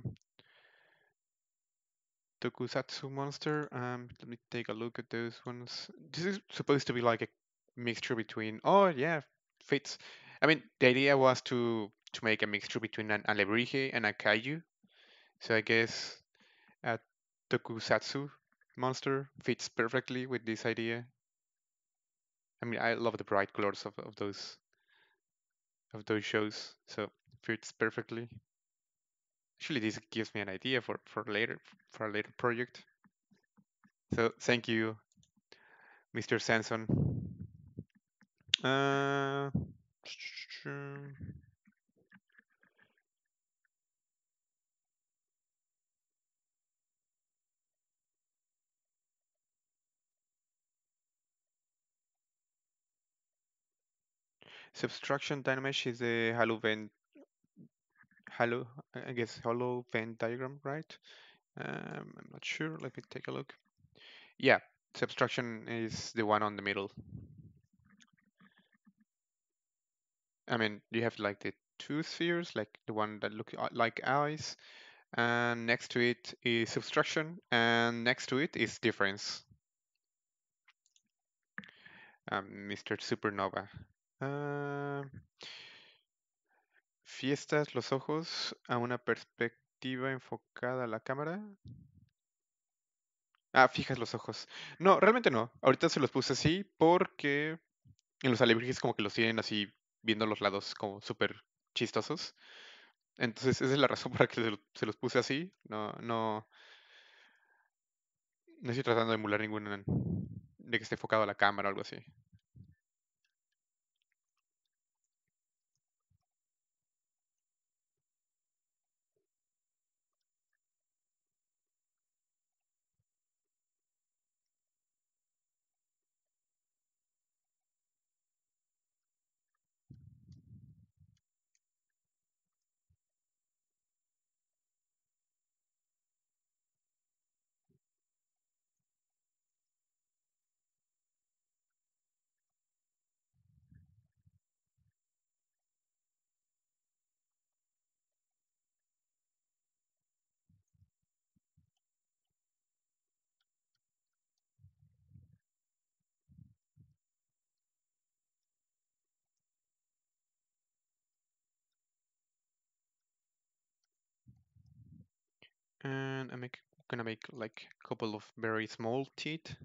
Tokusatsu Monster. Um, let me take a look at those ones. This is supposed to be like a mixture between. Oh yeah, fits. I mean, the idea was to to make a mixture between an alebrije and a kaiju. So I guess a Tokusatsu monster fits perfectly with this idea. I mean, I love the bright colors of, of those of those shows, so fits perfectly. Actually, this gives me an idea for for later for a later project. So thank you, mister Sanson. Uh, Subtraction Dynamesh is a hollow Venn, hollow, I guess hollow Venn diagram, right? Um, I'm not sure. Let me take a look. Yeah, subtraction is the one on the middle. I mean, you have like the two spheres, like the one that look uh, like eyes, and next to it is subtraction, and next to it is difference. Um, mister Supernova. Uh, Fiestas los ojos a una perspectiva enfocada a la cámara. Ah, fijas los ojos. No, realmente no. Ahorita se los puse así porque En los alebrijes como que los tienen así viendo los lados como súper chistosos. Entonces esa es la razón por la que se, lo- se los puse así. No, no, no estoy tratando de emular ninguna de que esté enfocado a la cámara o algo así. And I'm make, gonna make like a couple of very small teeth.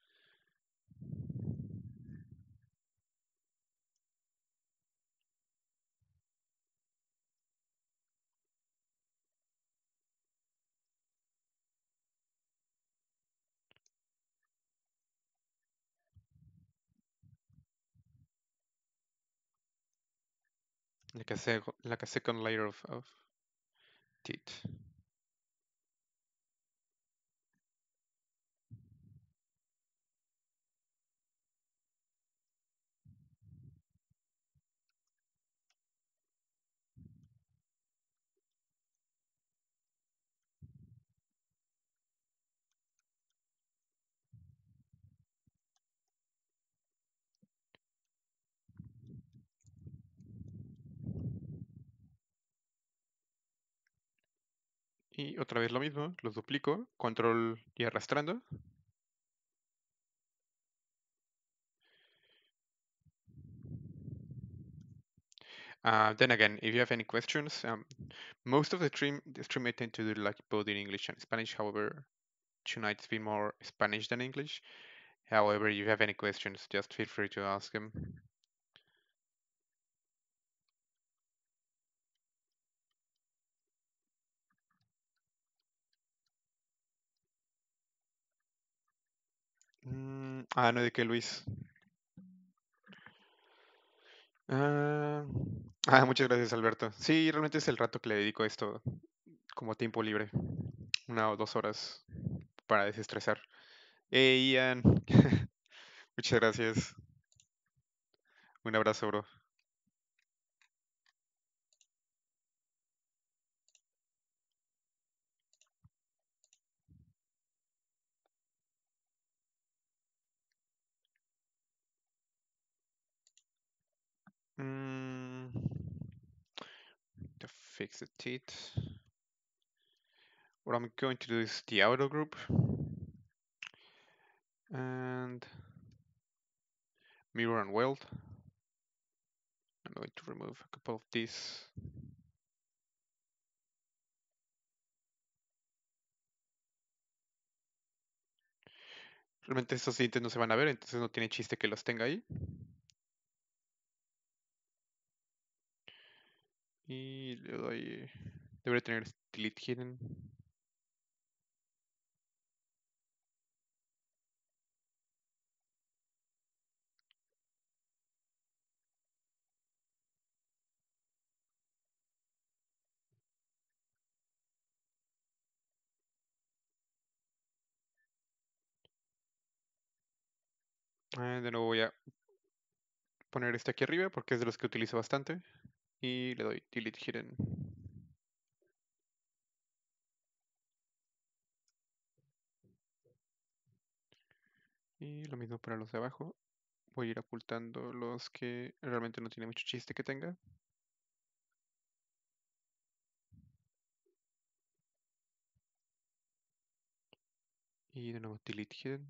Like a, sec like a second layer of, of teeth. Y otra vez lo mismo, los duplico, control y arrastrando. Uh, then again, if you have any questions, um, most of the stream, the stream I tend to do like both in English and Spanish. However, tonight it's been more Spanish than English. However, if you have any questions, just feel free to ask them. Mm, ah, no, ¿de qué, Luis? Ah, ah, muchas gracias, Alberto. Sí, realmente es el rato que le dedico a esto como tiempo libre, una o dos horas para desestresar. Hey, Ian, muchas gracias. Un abrazo, bro. Mm, to fix the teeth. What I'm going to do is the auto group and mirror and weld. I'm going to remove a couple of these. Realmente estos dientes no se van a ver, entonces no tiene chiste que los tenga ahí. Y le doy... Debería tener delete hidden. Eh, de nuevo voy a poner este aquí arriba porque es de los que utilizo bastante. Y le doy delete hidden. Y lo mismo para los de abajo. Voy a ir ocultando los que realmente no tiene mucho chiste que tenga. Y de nuevo delete hidden.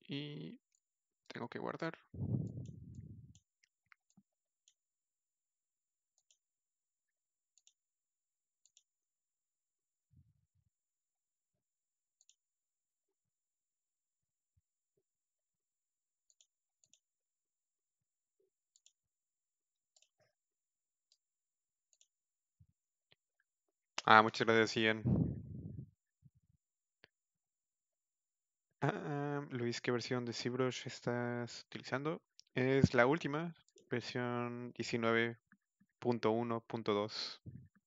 Y tengo que guardar. Ah, muchas gracias, Ian. Ah, Luis, ¿qué versión de ZBrush estás utilizando? Es la última, versión diecinueve punto uno punto dos.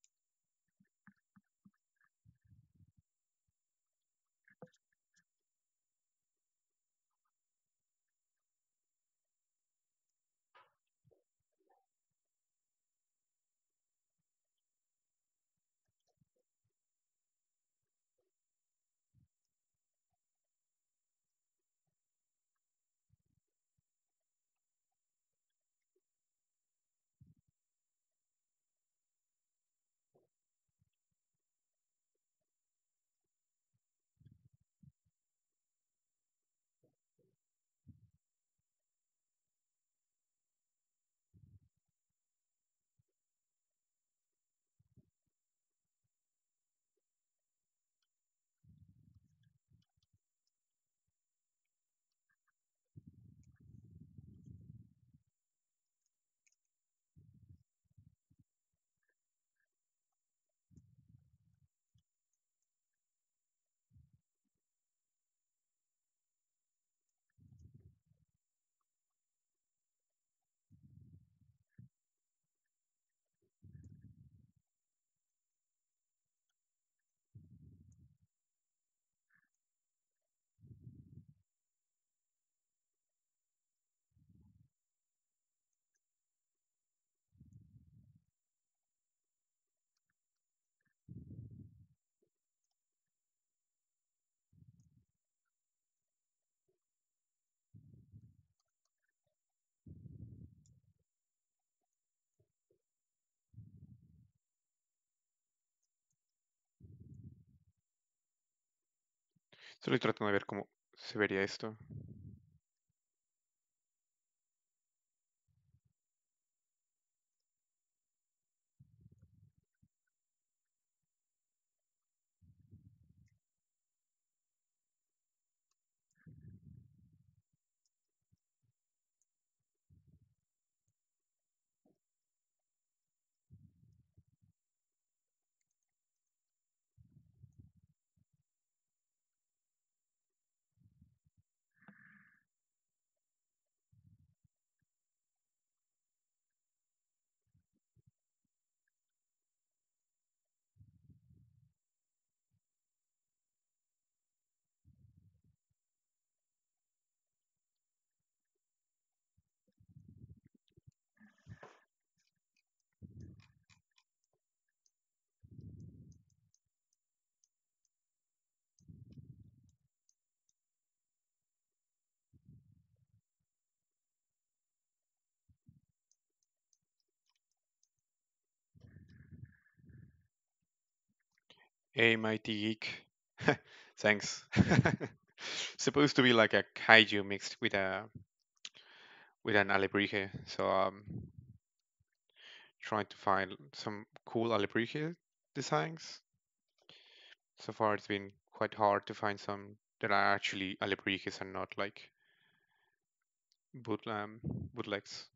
Solo estoy tratando de ver cómo se vería esto. Hey, mighty geek. Thanks. Supposed to be like a kaiju mixed with a with an alebrije. So um trying to find some cool alebrije designs. So far it's been quite hard to find some that are actually alebrijes and not like boot um, bootlegs.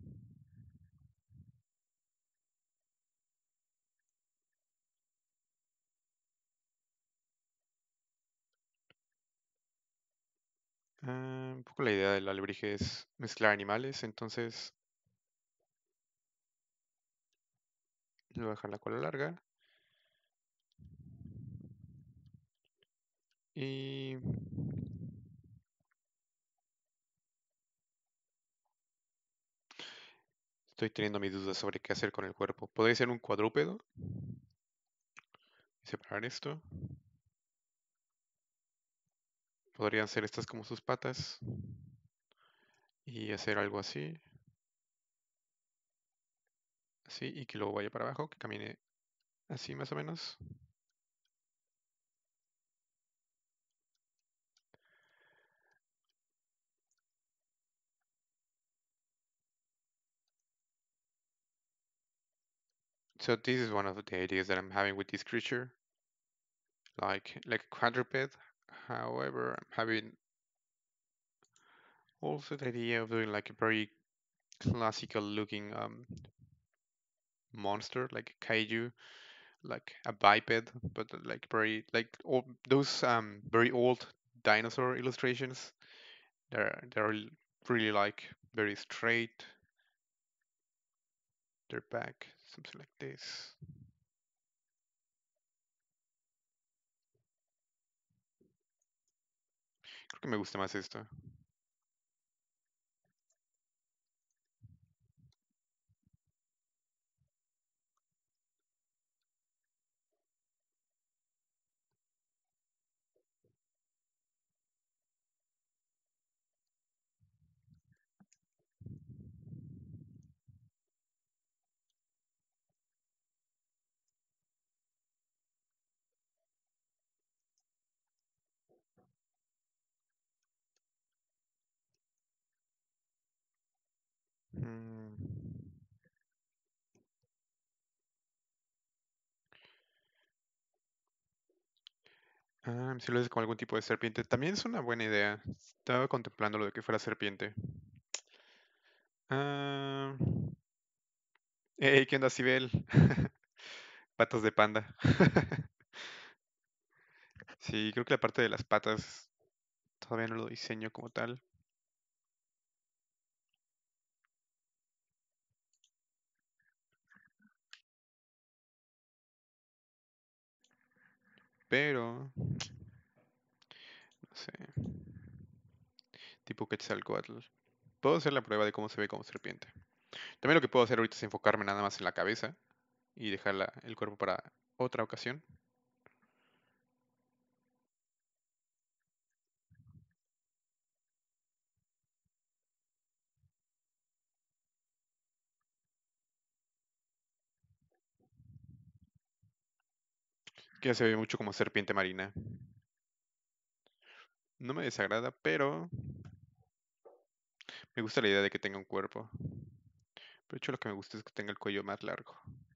Ah, un poco la idea del alebrije es mezclar animales, entonces le voy a dejar la cola larga y estoy teniendo mis dudas sobre qué hacer con el cuerpo. ¿Podría ser un cuadrúpedo? Separar esto. Podrían ser estas como sus patas y hacer algo así, así y que luego vaya para abajo, que camine así más o menos. So this is one of the ideas that I'm having with this creature, like like a quadruped. However, I'm having also the idea of doing like a very classical looking um, monster, like a kaiju, like a biped, but uh, like very like all those um very old dinosaur illustrations. They're they're really like very straight. Their back, something like this. Creo que me gusta más esto. Mm. Ah, si lo haces con algún tipo de serpiente, también es una buena idea. Estaba contemplando lo de que fuera serpiente. Ah, hey, ¿qué onda, Sibel? Patas de panda. Sí, creo que la parte de las patas todavía no lo diseño como tal, pero no sé, tipo Quetzalcóatl. Puedo hacer la prueba de cómo se ve como serpiente. También lo que puedo hacer ahorita es enfocarme nada más en la cabeza y dejar la- el cuerpo para otra ocasión. Que ya se ve mucho como serpiente marina. No me desagrada, pero me gusta la idea de que tenga un cuerpo. Pero de hecho lo que me gusta es que tenga el cuello más largo.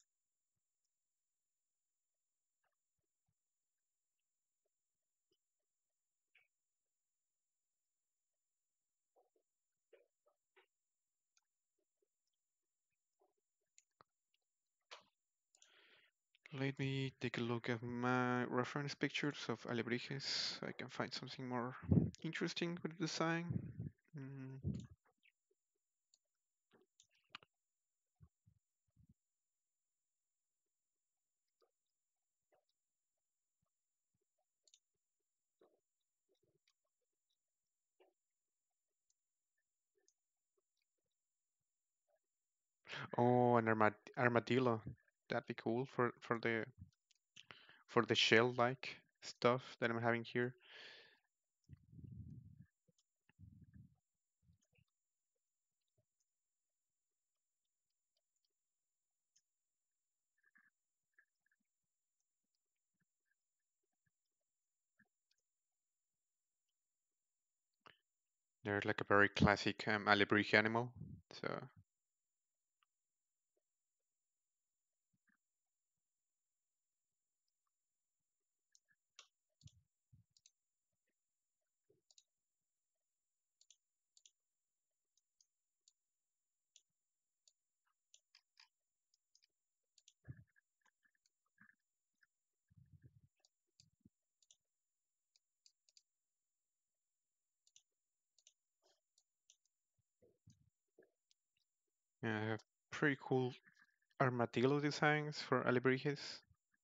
Let me take a look at my reference pictures of alebrijes so I can find something more interesting with the design. Mm. Oh, an armad armadillo. That'd be cool for for the for the shell-like stuff that I'm having here. They're like a very classic um, alebrije animal. So yeah, I have pretty cool armadillo designs for alebrijes.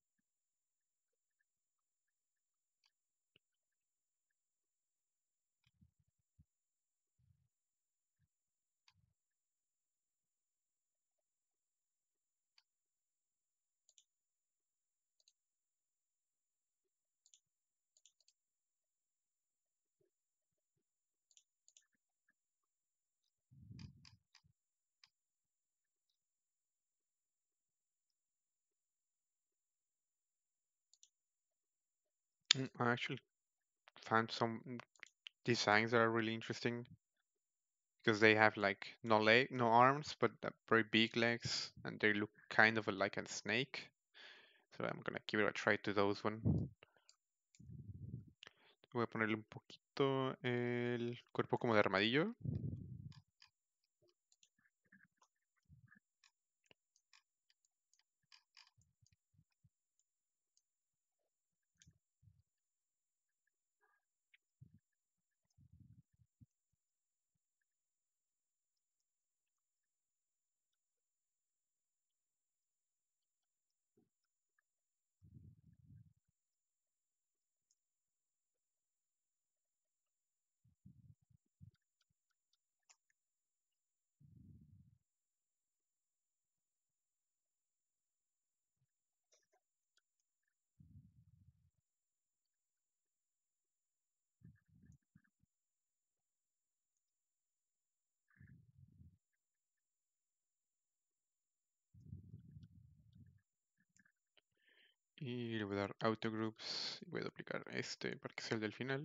Mm, I actually found some designs that are really interesting. because they have like no leg, no arms, but uh, very big legs, and they look kind of like a snake. So I'm gonna give it a try to those one. Voy a ponerle un poquito el cuerpo como de armadillo. Y le voy a dar auto groups y voy a duplicar este para que sea el del final.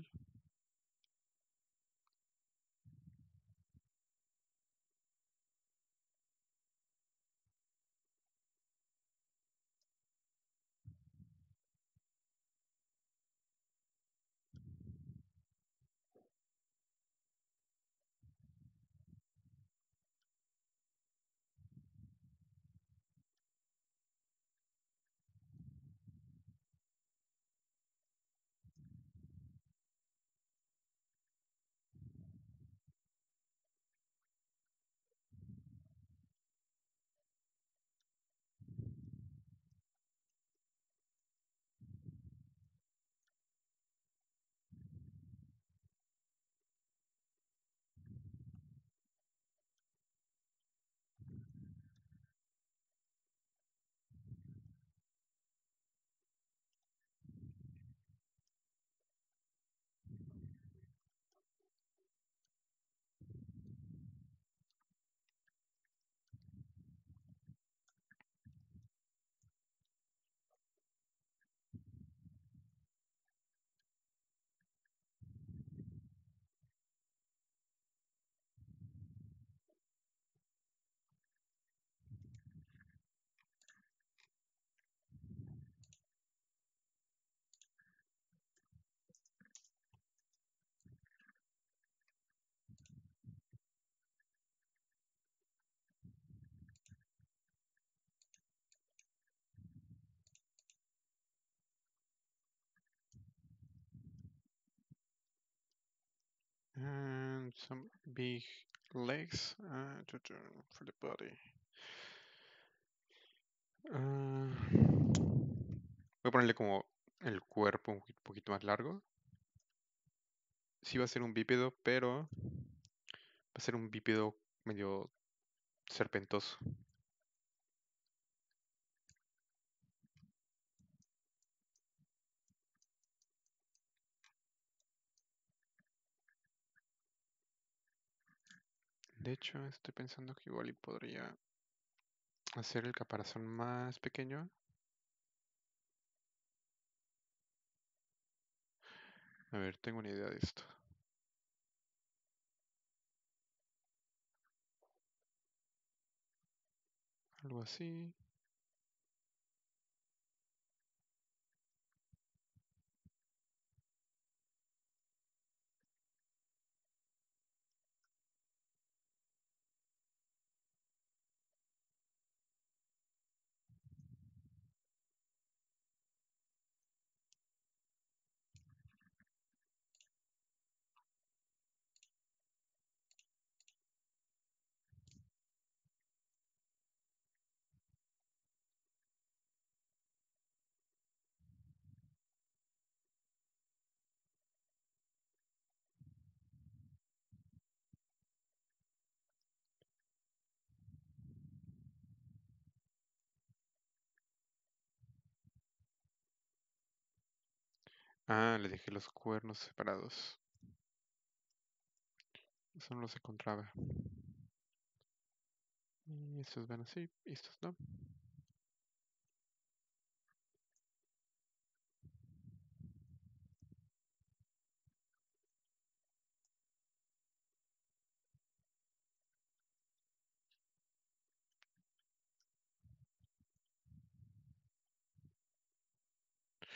And some big legs uh, to turn for the body. Uh, voy a ponerle como el cuerpo un poquito más largo. Sí va a ser un bípedo, pero va a ser un bípedo medio serpentoso. De hecho, estoy pensando que igual y podría hacer el caparazón más pequeño. A ver, tengo una idea de esto. Algo así. Ah, le dejé los cuernos separados. Eso no los encontraba. Y estos van así, y estos no.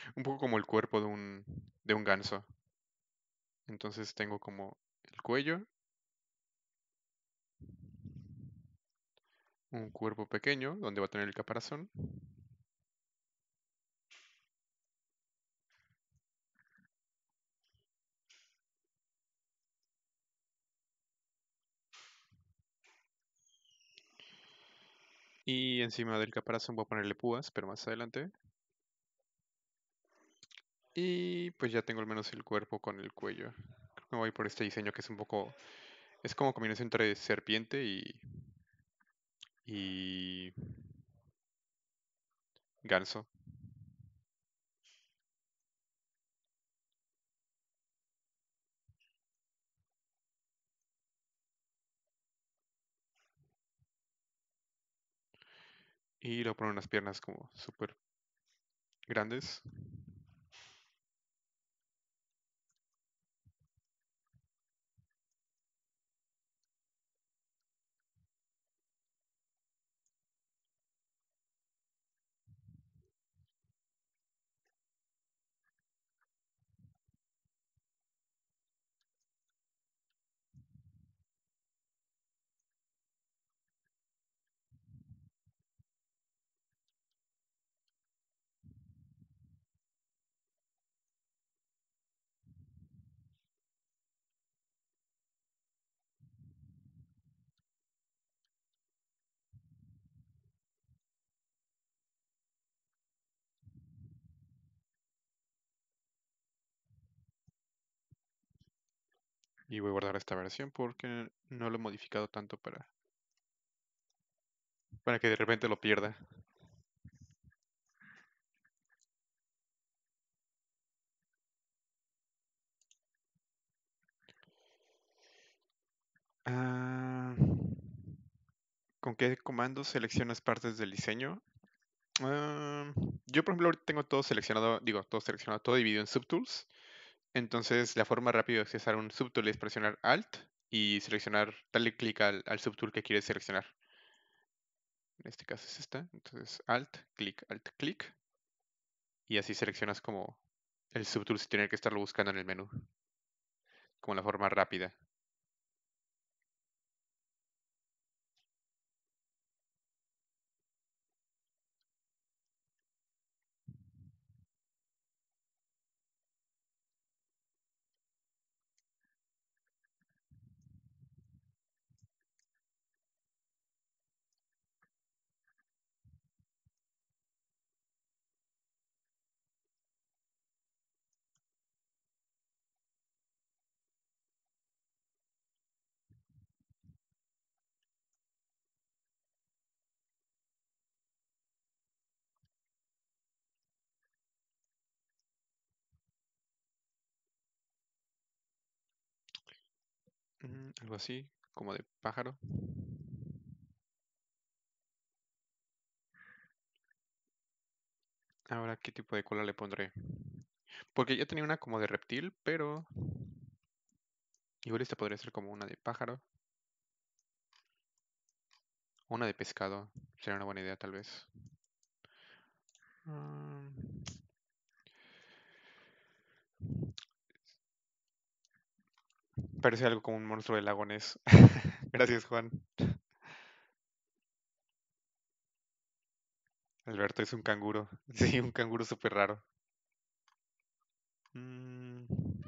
Un poco como el cuerpo de un, de un ganso. Entonces tengo como el cuello, un cuerpo pequeño donde va a tener el caparazón. Y encima del caparazón voy a ponerle púas, pero más adelante. Y pues ya tengo al menos el cuerpo con el cuello. Creo que me voy por este diseño que es un poco... Es como combinación entre serpiente y... y... ganso. Y le voy a poner unas piernas como súper grandes. Y voy a guardar esta versión porque no lo he modificado tanto para, para que de repente lo pierda. Ah, ¿con qué comando seleccionas partes del diseño? Ah, yo, por ejemplo, ahorita tengo todo seleccionado, digo, todo seleccionado, todo dividido en subtools. Entonces, la forma rápida de accesar un subtool es presionar Alt y seleccionar, darle clic al, al subtool que quieres seleccionar. En este caso es esta. Entonces, Alt, clic, Alt, clic. Y así seleccionas como el subtool sin tener que estarlo buscando en el menú. Como la forma rápida. Mm, algo así, como de pájaro. Ahora, ¿qué tipo de cola le pondré? Porque ya tenía una como de reptil, pero igual esta podría ser como una de pájaro. O una de pescado. Sería una buena idea, tal vez. Mm, parece algo como un monstruo del lago Ness. Gracias, Juan. Alberto es un canguro. Sí, un canguro súper raro. Mm,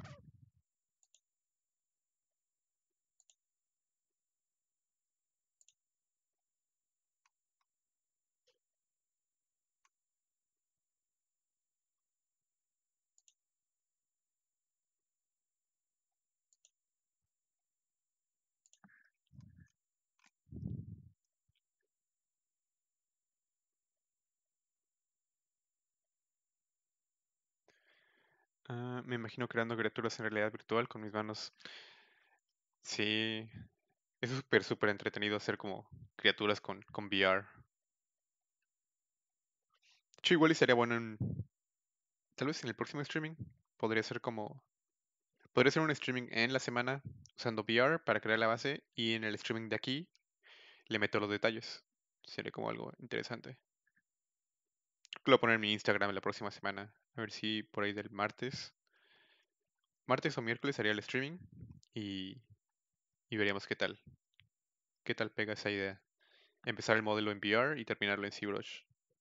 ah, me imagino creando criaturas en realidad virtual con mis manos. Sí, es súper, súper entretenido hacer como criaturas con, con V R. De hecho, igual y sería bueno en, tal vez en el próximo streaming. Podría ser como, podría ser un streaming en la semana usando V R para crear la base y en el streaming de aquí le meto los detalles. Sería como algo interesante. Lo voy a poner en mi Instagram la próxima semana. A ver si por ahí del martes, martes o miércoles haría el streaming y, y veríamos qué tal, qué tal pega esa idea. Empezar el modelo en V R y terminarlo en ZBrush.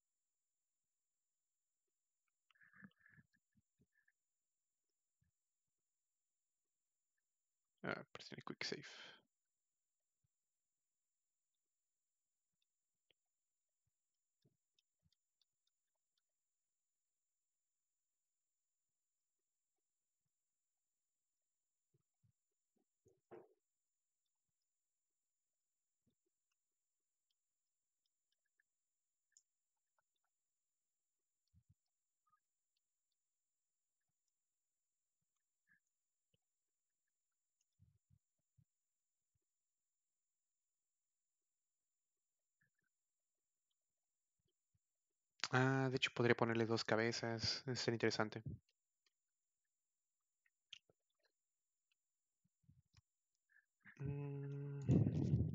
Ah, presione Quick Save. Ah, de hecho podría ponerle dos cabezas. Sería interesante. Mm,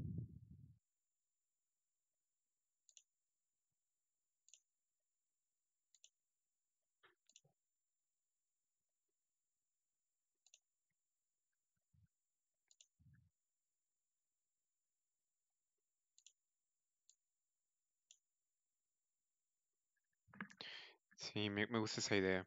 sí, me, me gusta esa idea.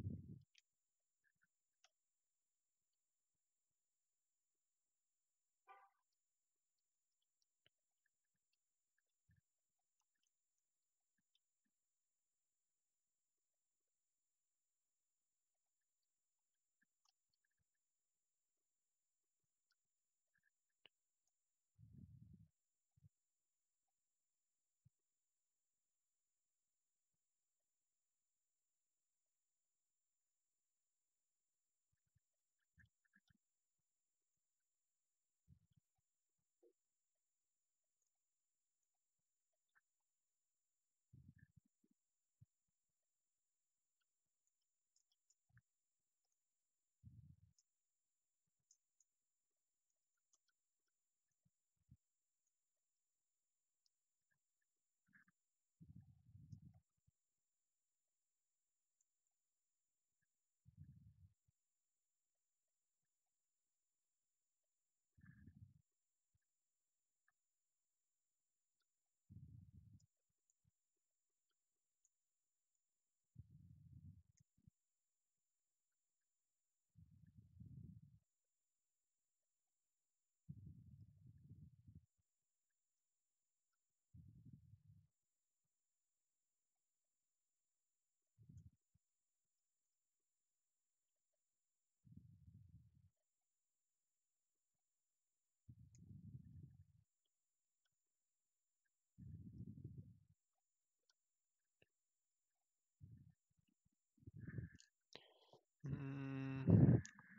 Mm,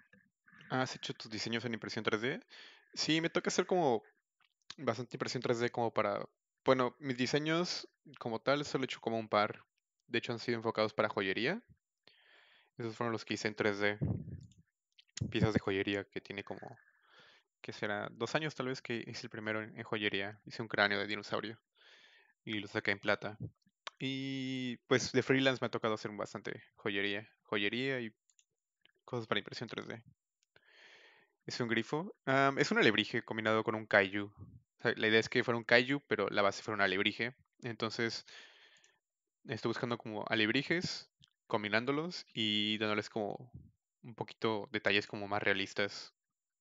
¿has hecho tus diseños en impresión tres D? Sí, me toca hacer como bastante impresión tres D como para... Bueno, mis diseños como tal solo he hecho como un par. De hecho han sido enfocados para joyería. Esos fueron los que hice en tres D. Piezas de joyería que tiene como... ¿Qué será? Dos años tal vez que hice el primero en, en joyería. Hice un cráneo de dinosaurio y lo saqué en plata. Y pues de freelance me ha tocado hacer bastante joyería. Joyería y cosas para impresión tres D. Es un grifo. Am, es un alebrije combinado con un kaiju. O sea, la idea es que fuera un kaiju, pero la base fuera un alebrije. Entonces, estoy buscando como alebrijes, combinándolos y dándoles como un poquito detalles como más realistas.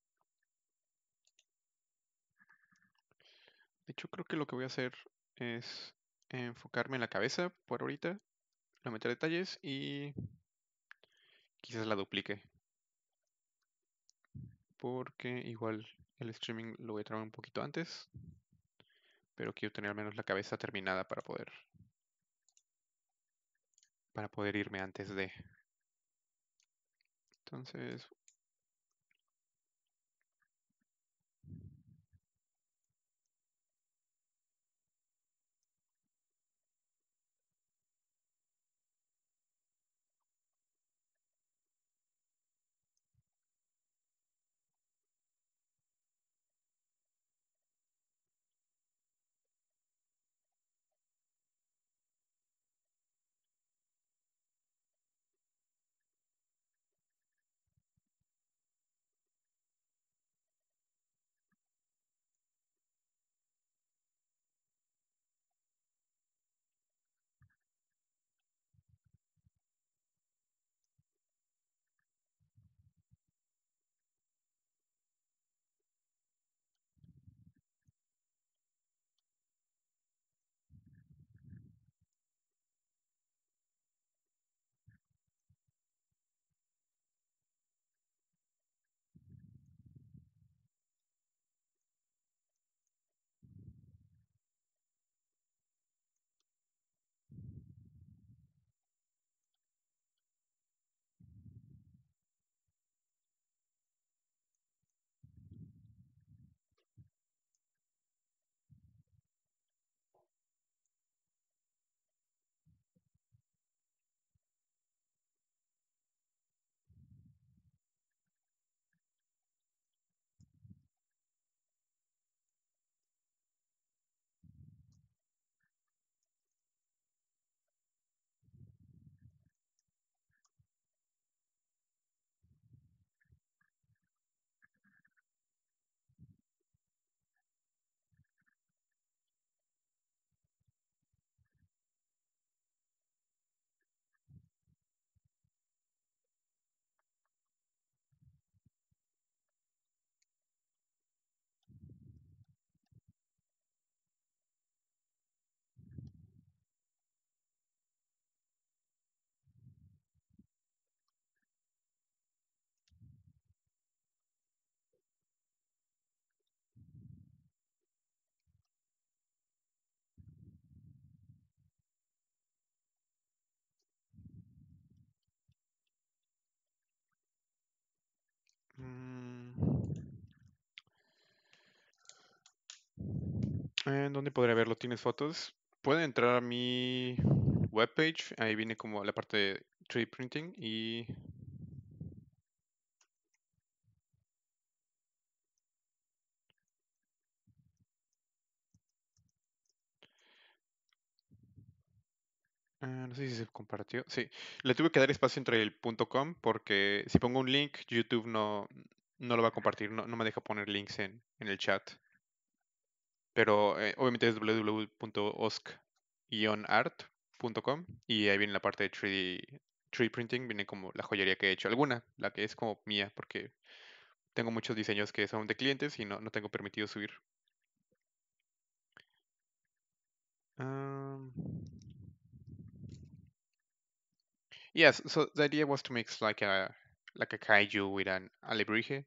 De hecho, creo que lo que voy a hacer es enfocarme en la cabeza por ahorita, no meter detalles y quizás la duplique. Porque igual el streaming lo voy a traer un poquito antes, pero quiero tener al menos la cabeza terminada para poder para poder irme antes de. Entonces, ¿En dónde podré verlo? ¿Tienes fotos? Pueden entrar a mi webpage. Ahí viene como la parte de tres D printing y ah, no sé si se compartió. Sí, le tuve que dar espacio entre el punto .com porque si pongo un link, YouTube no, no lo va a compartir, no, no me deja poner links en, en el chat. Pero eh, obviamente es w w w punto osc art punto com y ahí viene la parte de tres D, tres D printing, viene como la joyería que he hecho. Alguna, la que es como mía, porque tengo muchos diseños que son de clientes y no, no tengo permitido subir. Um, yes, so the idea was to mix like a like a kaiju with an alebrije.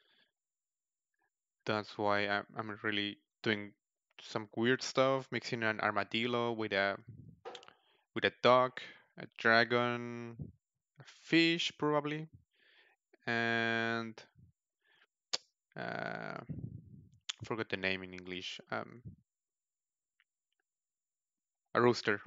That's why I'm, I'm really doing some weird stuff, mixing an armadillo with a with a dog, a dragon, a fish probably, and uh, forgot the name in English. Um, a rooster.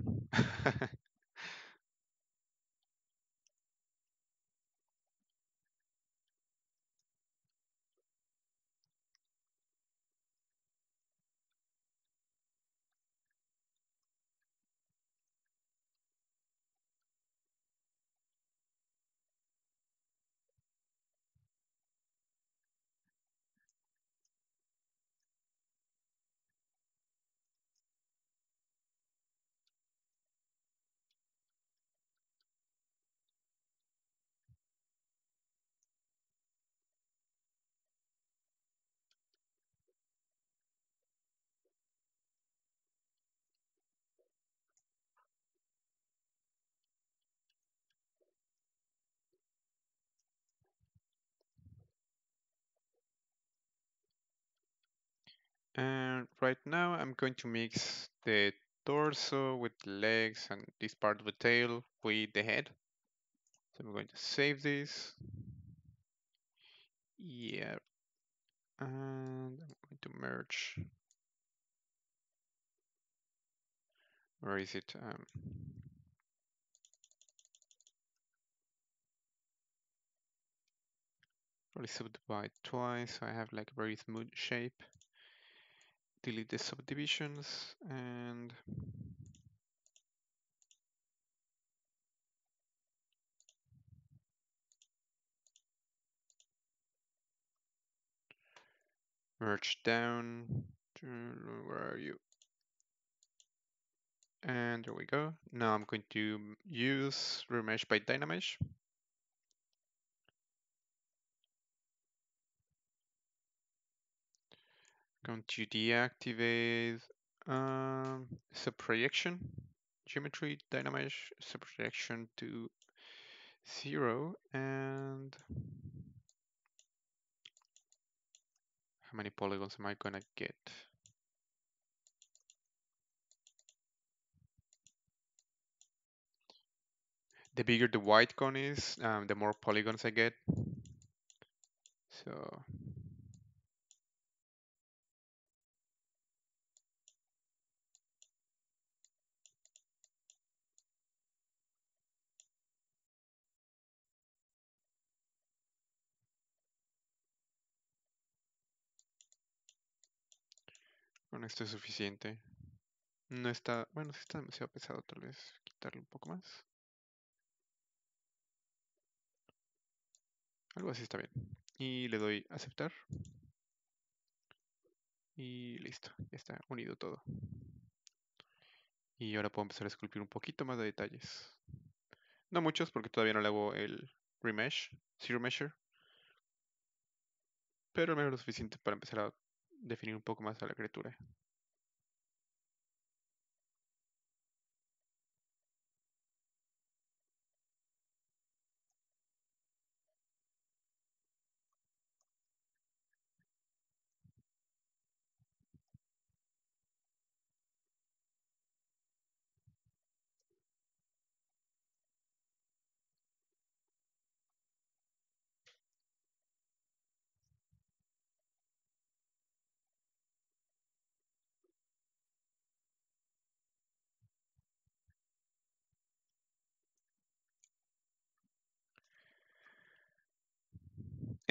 And right now I'm going to mix the torso with the legs and this part of the tail with the head. So I'm going to save this. Yeah. And I'm going to merge. Where is it? Um, probably subdivide twice so I have like a very smooth shape. Delete the subdivisions and merge down. Where are you? And there we go. Now I'm going to use Remesh by Dynamesh. Going to deactivate um, subprojection geometry Dynamesh subprojection to zero. And how many polygons am I gonna get? The bigger the white cone is, um, the more polygons I get. So con esto es suficiente. No está, bueno, sí está demasiado pesado, tal vez quitarle un poco más. Algo así está bien. Y le doy aceptar. Y listo, ya está unido todo. Y ahora puedo empezar a esculpir un poquito más de detalles. No muchos, porque todavía no le hago el remesh, zero measure. Pero al menos lo suficiente para empezar a definir un poco más a la criatura.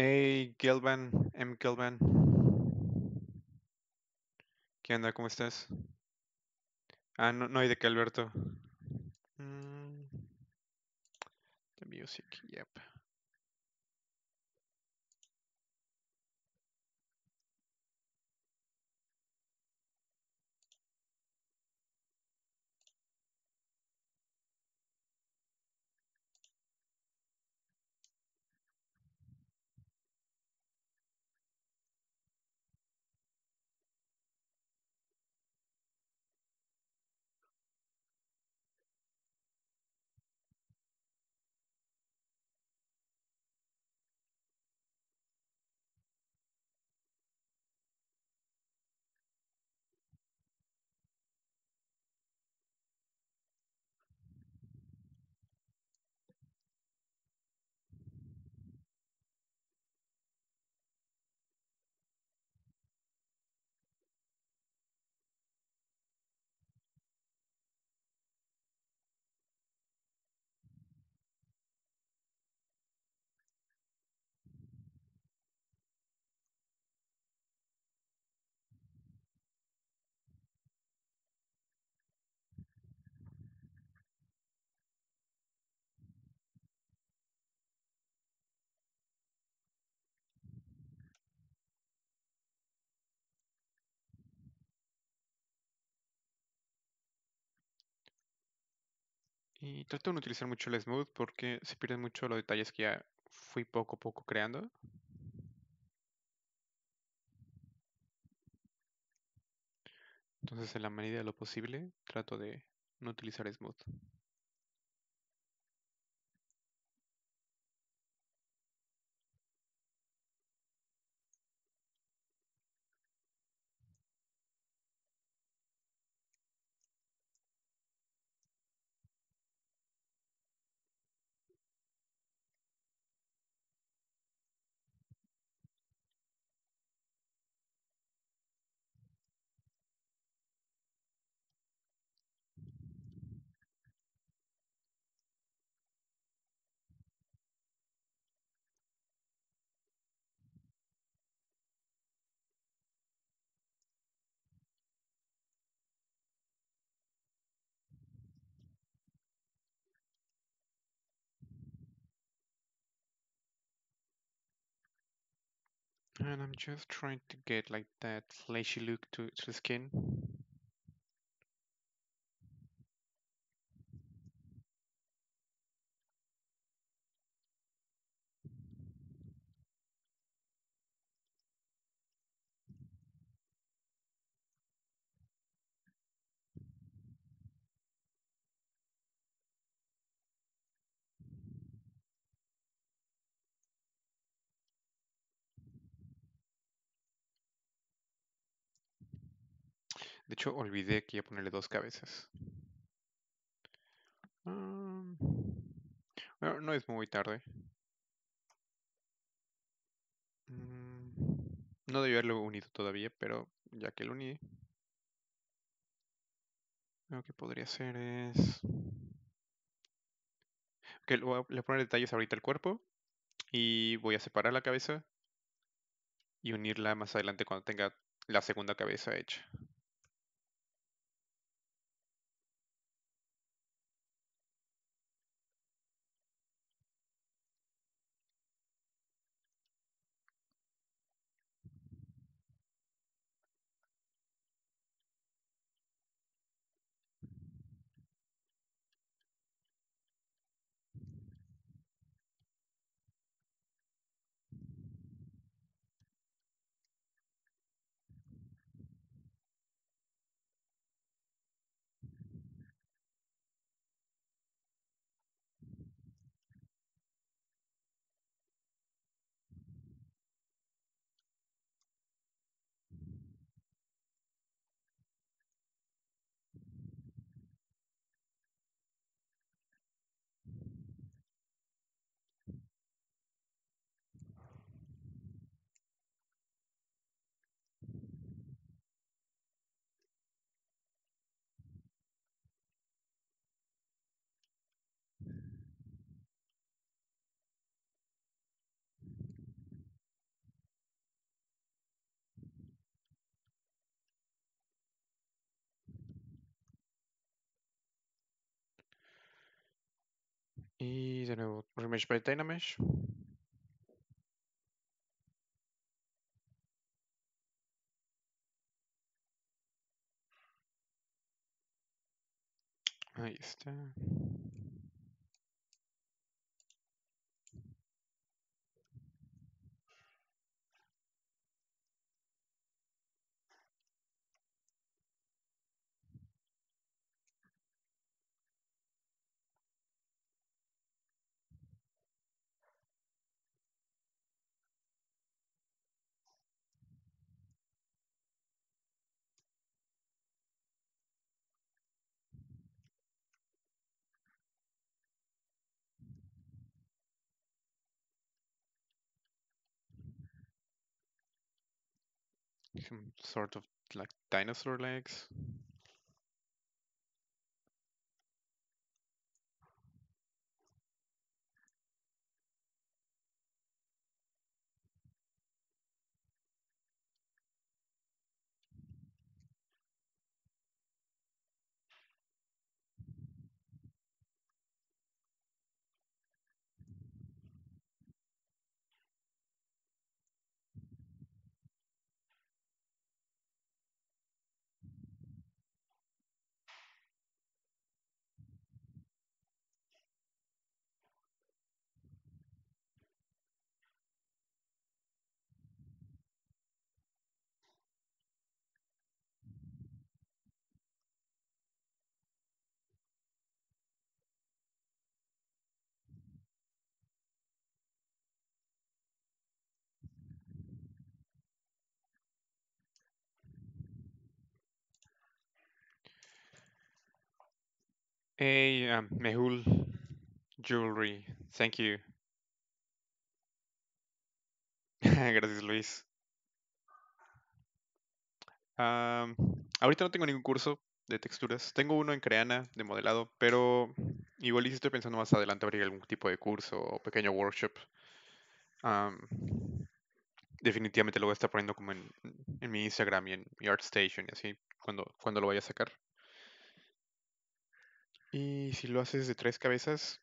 Hey, Gilvan, M. Gilvan. ¿Qué onda? ¿Cómo estás? Ah, no, no hay de qué, Alberto. Mm, the music, yep. Y trato de no utilizar mucho el smooth porque se pierden mucho los detalles que ya fui poco a poco creando. Entonces, en la medida de lo posible, trato de no utilizar smooth. And I'm just trying to get like that fleshy look to, to the skin. De hecho, olvidé que iba a ponerle dos cabezas. Um, bueno, no es muy tarde. Mm, no debió haberlo unido todavía, pero ya que lo uní, lo que podría hacer es... Que le voy a le voy a poner detalles ahorita al cuerpo y voy a separar la cabeza y unirla más adelante cuando tenga la segunda cabeza hecha. Y de nuevo, Remesh by Dynamesh. Ahí está. Some sort of like dinosaur legs. Hey, um, Mehul Jewelry. Thank you. Gracias, Luis. Am, ahorita no tengo ningún curso de texturas. Tengo uno en Creana de modelado, pero igual y sí estoy pensando más adelante abrir algún tipo de curso o pequeño workshop. Am, definitivamente lo voy a estar poniendo como en, en mi Instagram y en mi ArtStation y así cuando, cuando lo vaya a sacar. Y si lo haces de tres cabezas,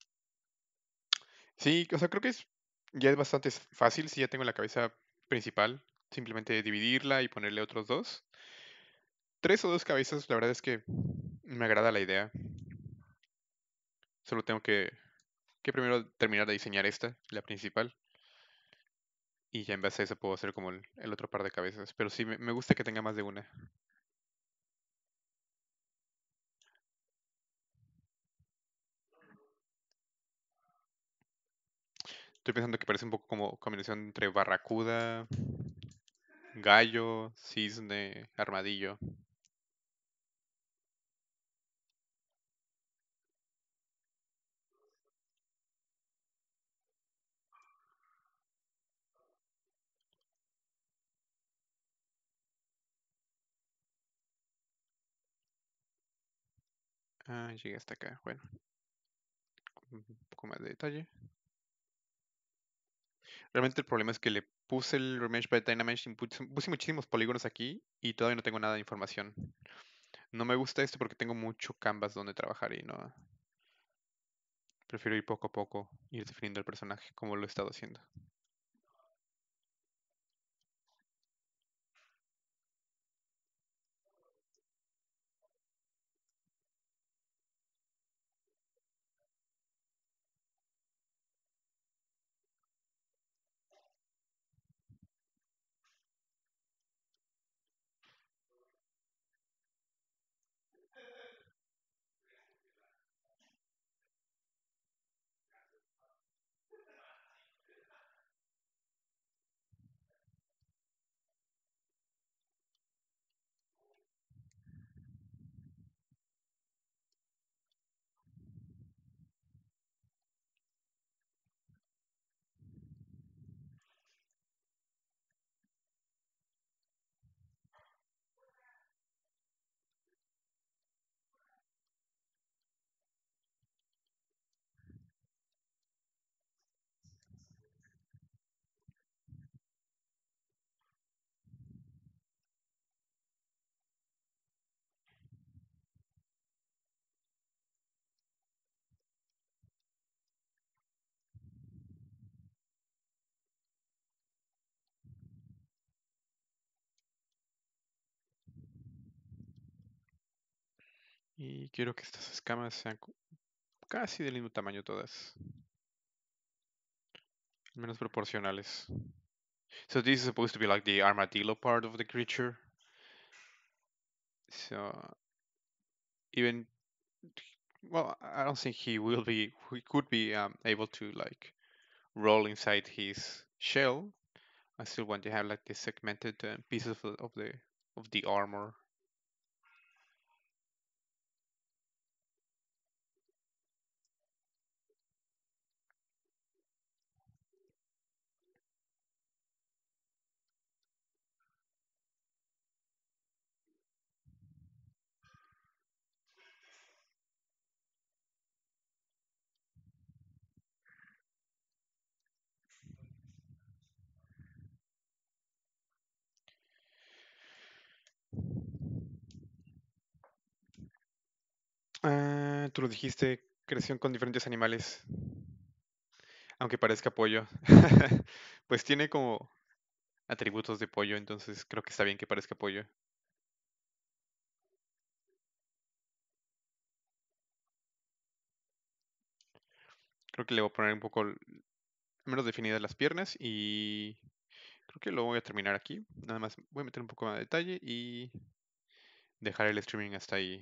sí, o sea, creo que es ya es bastante s- fácil si ya tengo la cabeza principal, simplemente dividirla y ponerle otros dos. Tres o dos cabezas, la verdad es que me agrada la idea. Solo tengo que, que primero terminar de diseñar esta, la principal, y ya en base a eso puedo hacer como el, el otro par de cabezas. Pero sí, me, me gusta que tenga más de una. Estoy pensando que parece un poco como combinación entre barracuda, gallo, cisne, armadillo. Ah, llegué hasta acá. Bueno, un poco más de detalle. Realmente el problema es que le puse el Remesh by Dynamesh y puse, puse muchísimos polígonos aquí y todavía no tengo nada de información. No me gusta esto porque tengo mucho canvas donde trabajar y no. Prefiero ir poco a poco, ir definiendo el personaje como lo he estado haciendo. Y quiero que estas escamas sean co- casi del mismo tamaño todas, menos proporcionales. So this is supposed to be like the armadillo part of the creature. So even well, I don't think he will be. He could be um, able to like roll inside his shell. I still want to have like the segmented uh, pieces of the of the of the armor. Ah, tú lo dijiste, creación con diferentes animales, aunque parezca pollo. Pues tiene como atributos de pollo, entonces creo que está bien que parezca pollo. Creo que le voy a poner un poco l- menos definidas las piernas y creo que lo voy a terminar aquí. Nada más voy a meter un poco más de detalle y dejar el streaming hasta ahí.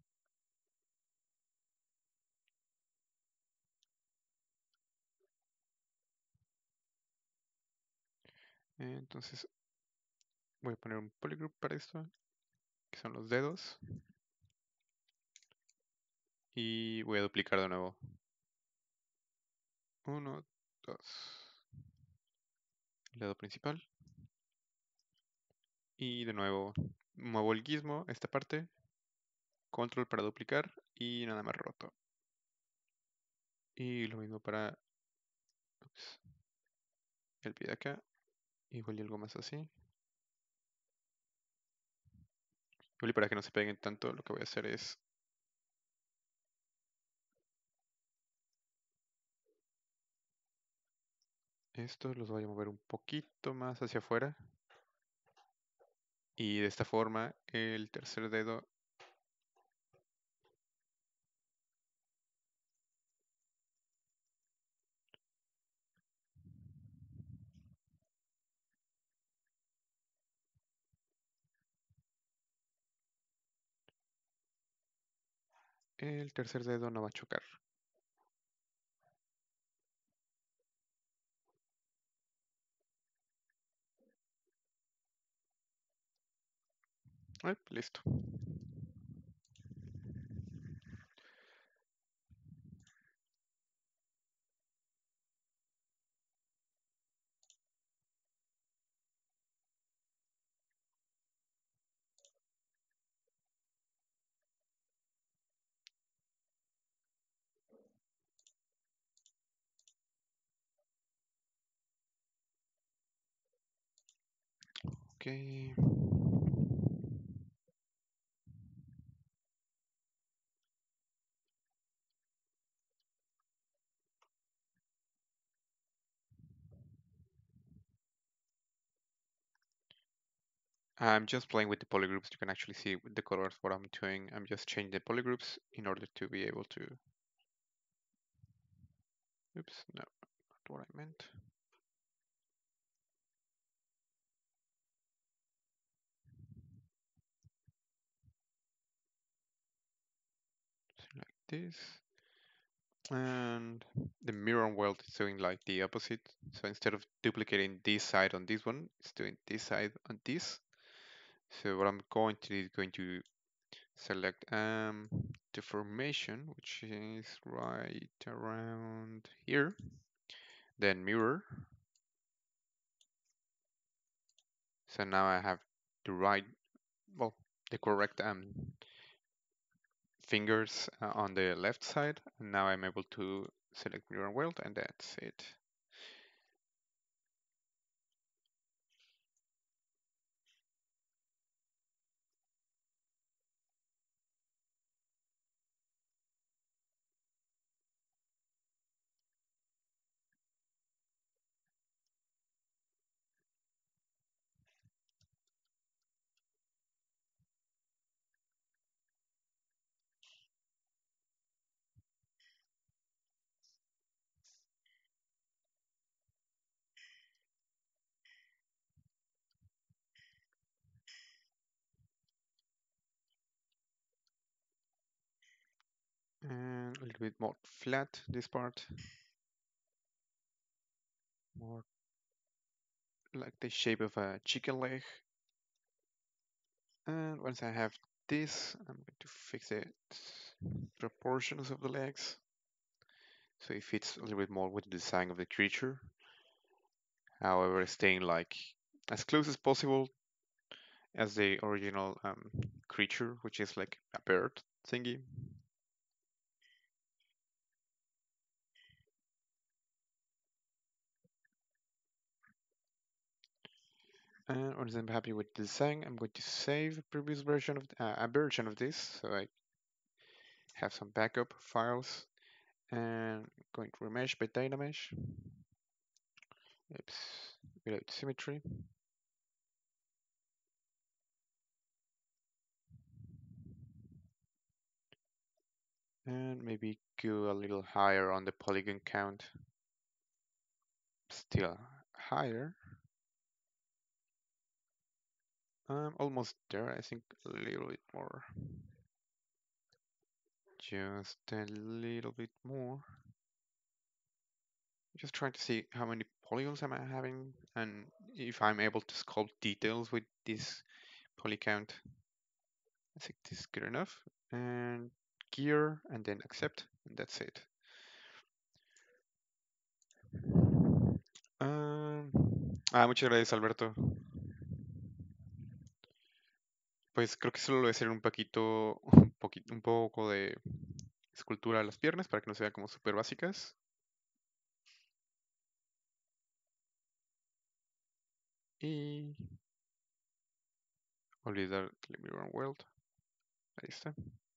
Entonces voy a poner un polygroup para esto, que son los dedos, y voy a duplicar de nuevo. Uno, dos, el dedo principal, y de nuevo muevo el gizmo, esta parte, control para duplicar y nada más roto. Y lo mismo para ups, el pie de acá, igual y algo más así. Igual y para que no se peguen tanto, lo que voy a hacer es esto, los voy a mover un poquito más hacia afuera. Y de esta forma, el tercer dedo, el tercer dedo no va a chocar. Ay, listo. Ok. I'm just playing with the polygroups. You can actually see with the colors what I'm doing. I'm just changing the polygroups in order to be able to. Oops, no, not what I meant. So like this. And the mirror world is doing like the opposite. So instead of duplicating this side on this one, it's doing this side on this. So what I'm going to do is going to select um, deformation, which is right around here. Then mirror. So now I have the right, well, the correct um, fingers uh, on the left side. And now I'm able to select mirror world, and that's it. And a little bit more flat, this part. More like the shape of a chicken leg. And once I have this, I'm going to fix the proportions of the legs so it fits a little bit more with the design of the creature. However, staying like as close as possible as the original um, creature, which is like a bird thingy. And once I'm happy with the design, I'm going to save a previous version of uh, a version of this, so I have some backup files. And I'm going to remesh by Dynamesh. Oops, without symmetry. And maybe go a little higher on the polygon count. Still higher. I'm almost there, I think a little bit more. Just a little bit more. Just trying to see how many polygons am I having and if I'm able to sculpt details with this poly count. I think this is good enough. And gear and then accept, and that's it. Um, ah, muchas gracias, Alberto. Pues creo que solo le voy a hacer un poquito, un poquito, un poco de escultura a las piernas para que no se vean como súper básicas. Y olvidar el Mirror World. Ahí está.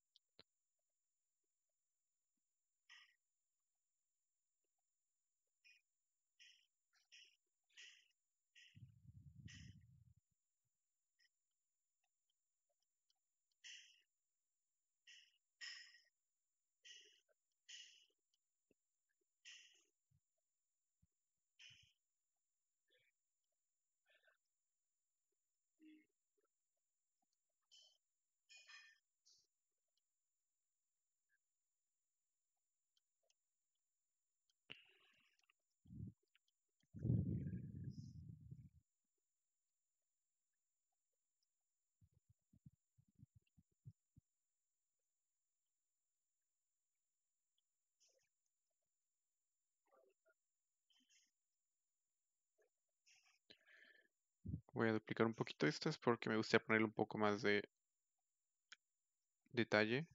Voy a duplicar un poquito estas porque me gustaría ponerle un poco más de detalle.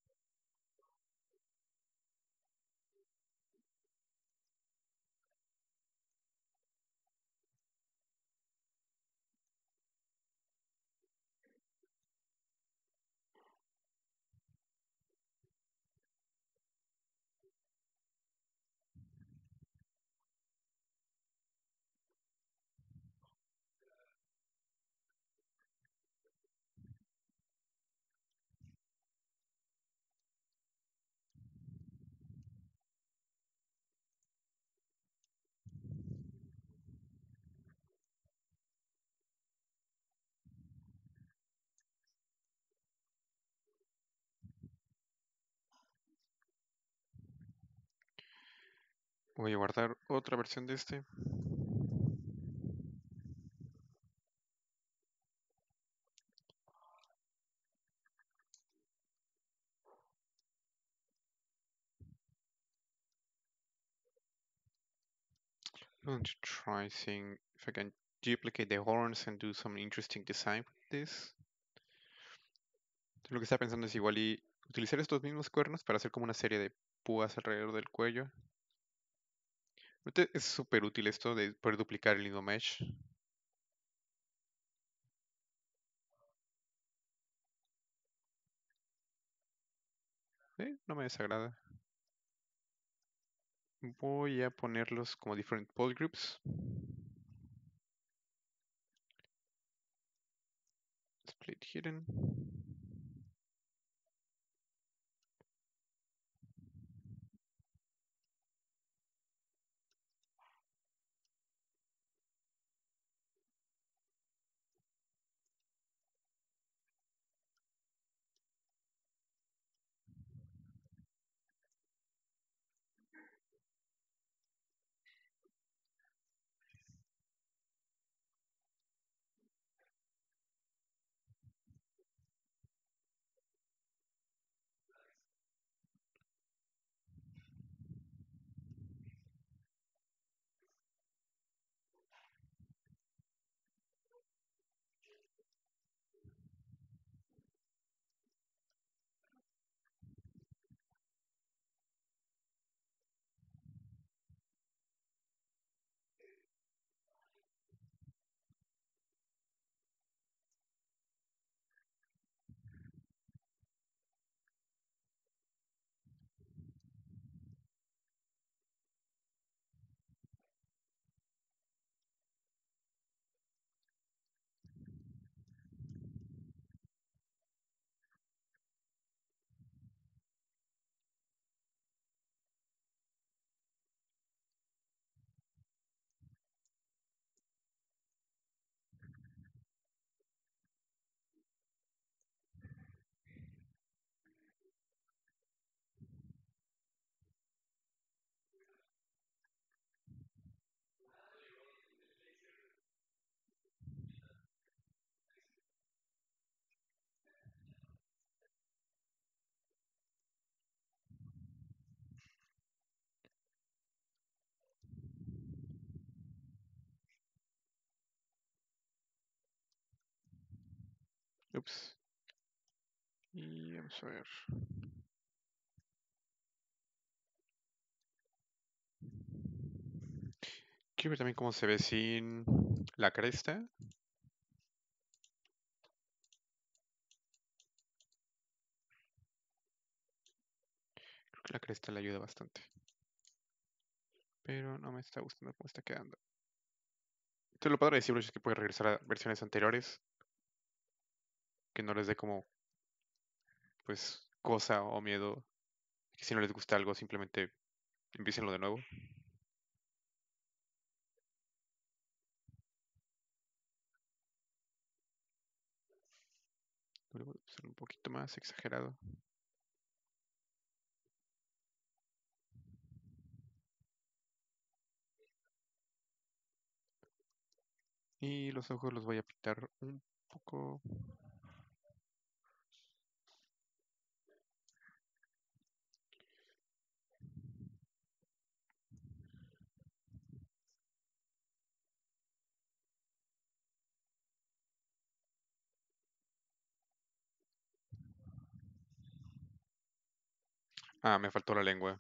Voy a guardar otra versión de este. I'm going to try seeing if I can duplicate the horns and do some interesting design with this. Lo que estaba pensando es igual y utilizar estos mismos cuernos para hacer como una serie de púas alrededor del cuello. Es súper útil esto de poder duplicar el Lindo Mesh. Eh, no me desagrada. Voy a ponerlos como different polygroups. Split hidden. Ups. Y vamos a ver. Quiero ver también cómo se ve sin la cresta. Creo que la cresta le ayuda bastante. Pero no me está gustando cómo está quedando. Entonces lo padre de ZBrush es que puede regresar a versiones anteriores. Que no les dé como, pues, cosa o miedo. Que si no les gusta algo, simplemente empiecenlo de nuevo. Luego ser un poquito más exagerado. Y los ojos los voy a pintar un poco. Ah, me faltó la lengua.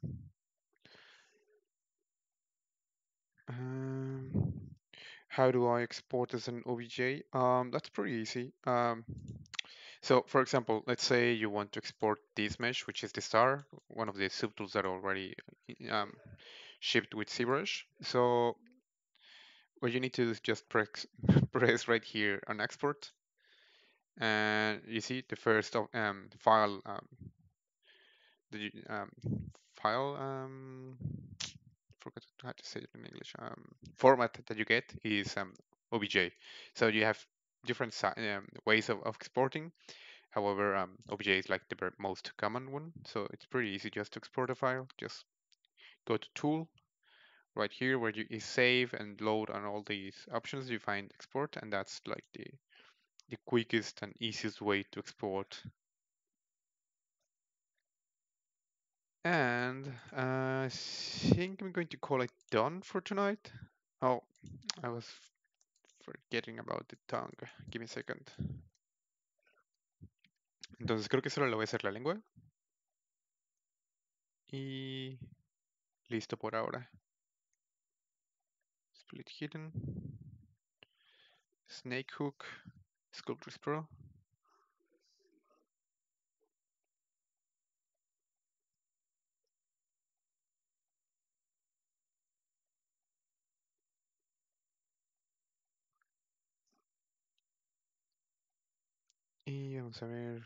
Um, how do I export as an O B J? Um, that's pretty easy. Um, so, for example, let's say you want to export this mesh, which is the star, one of the subtools that are already um, shipped with ZBrush. So, what you need to do is just press, press right here on export, and you see the first of, um, file um, the um, file um, forgot how to say it in English. Um, format that you get is um, O B J. So you have different si- um, ways of, of exporting. However, um, O B J is like the ver- most common one, so it's pretty easy just to export a file. Just go to Tool, right here where you is save and load on all these options. You find export, and that's like the the quickest and easiest way to export. And uh, I think I'm going to call it done for tonight. Oh, I was forgetting about the tongue. Give me a second. Entonces creo que solo le voy a hacer la lengua. Y listo por ahora. Split hidden. Snake hook. Sculptris Pro. Y vamos a ver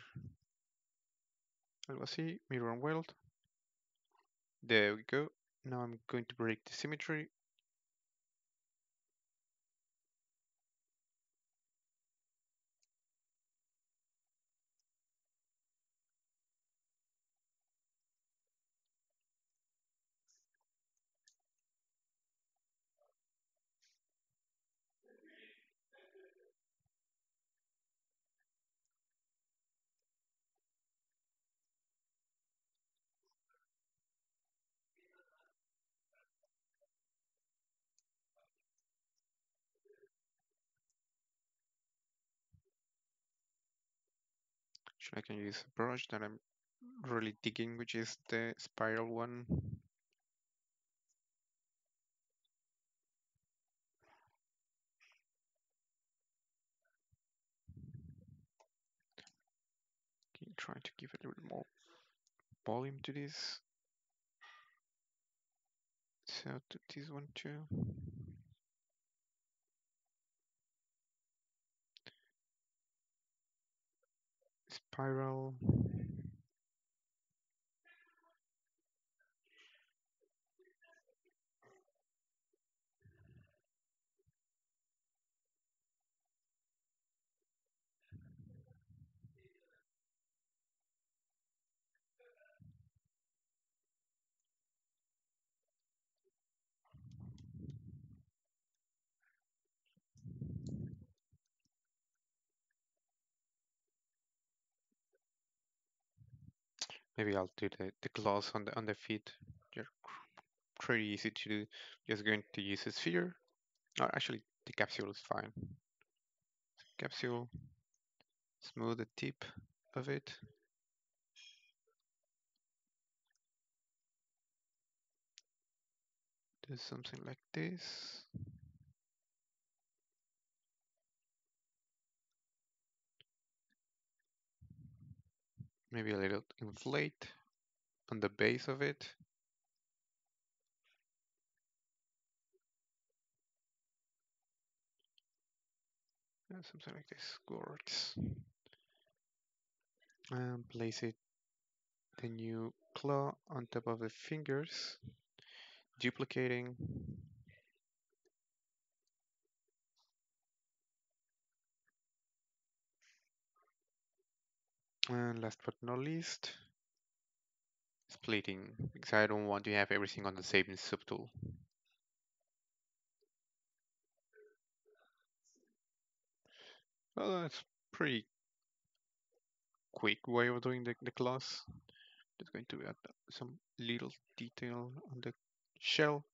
algo así. Mirror and weld. There we go. Now I'm going to break the symmetry. Actually, I can use a brush that I'm really digging, which is the spiral one. Okay, try to give a little more volume to this. So to this one too. Spiral. Maybe I'll do the, the claws on the on the feet. They're pretty easy to do. Just going to use a sphere. Or actually, the capsule is fine. Capsule, Smooth the tip of it. Do something like this. Maybe a little inflate on the base of it. Yeah, something like this works. And place it, the new claw on top of the fingers, duplicating. And last but not least, splitting, because I don't want to have everything on the same subtool. Well, that's pretty quick way of doing the, the class. Just going to add some little detail on the shell.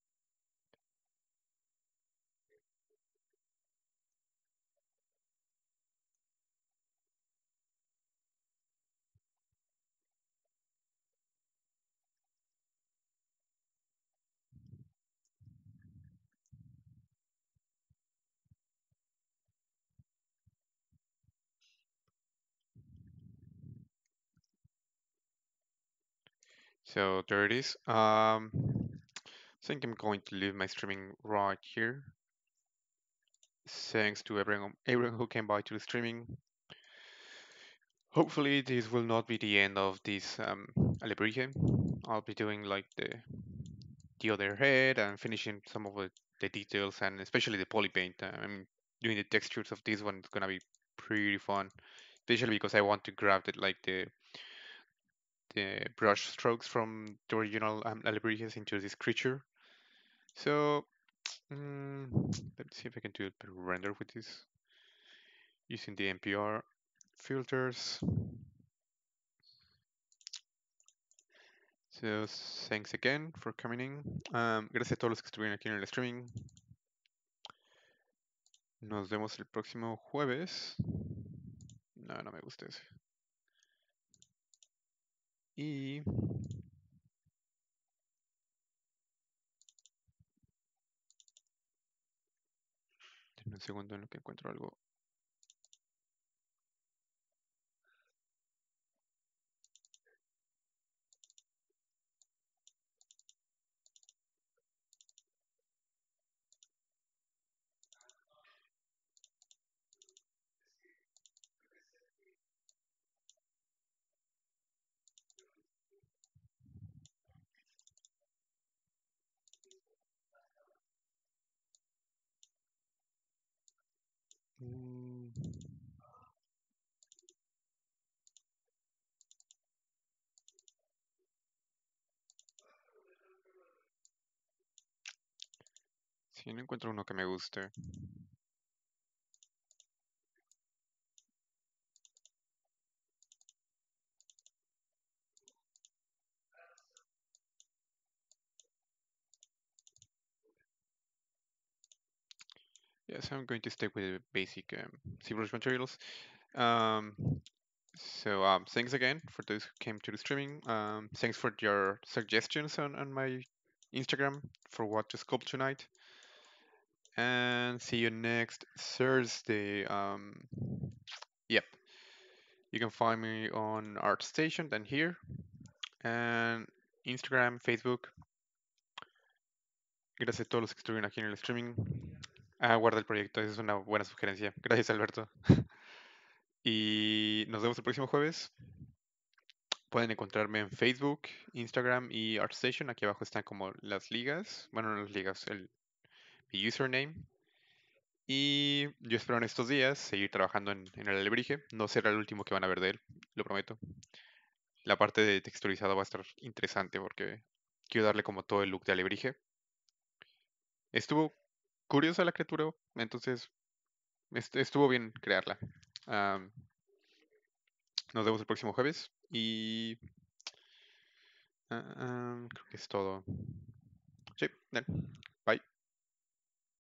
So there it is. Um, I think I'm going to leave my streaming right here. Thanks to everyone, everyone who came by to the streaming. Hopefully this will not be the end of this um, Alebrije. I'll be doing like the the other head and finishing some of the, the details and especially the poly paint. Uh, I'm doing the textures of this one. It's gonna be pretty fun, especially because I want to grab it like the the brush strokes from the original um, Alebrijes into this creature. So mm, let's see if I can do a render with this using the N P R filters. So, thanks again for coming in. Um, gracias a todos los que estuvieron aquí en el streaming. Nos vemos el próximo jueves. No, no me gusta ese. Y... Denme un segundo en lo que encuentro algo. Mm, si no encuentro uno que me guste. Yes, I'm going to stick with the basic um, ZBrush materials. Um, so um, thanks again for those who came to the streaming. Um, thanks for your suggestions on, on my Instagram for what to sculpt tonight. And see you next Thursday. Um, yep, you can find me on ArtStation, then here, and Instagram, Facebook. Gracias a todos los que estuvieron aquí en el streaming. Ah, guarda el proyecto, esa es una buena sugerencia. Gracias, Alberto. Y nos vemos el próximo jueves. Pueden encontrarme en Facebook, Instagram y ArtStation. Aquí abajo están como las ligas. Bueno, no las ligas, el, mi username. Y yo espero en estos días seguir trabajando en, en el alebrije. No será el último que van a ver de él, lo prometo. La parte de texturizado va a estar interesante porque quiero darle como todo el look de alebrije. Estuvo curiosa la criatura, entonces est- estuvo bien crearla. Am, nos vemos el próximo jueves y ah, am, creo que es todo. Sí, dale.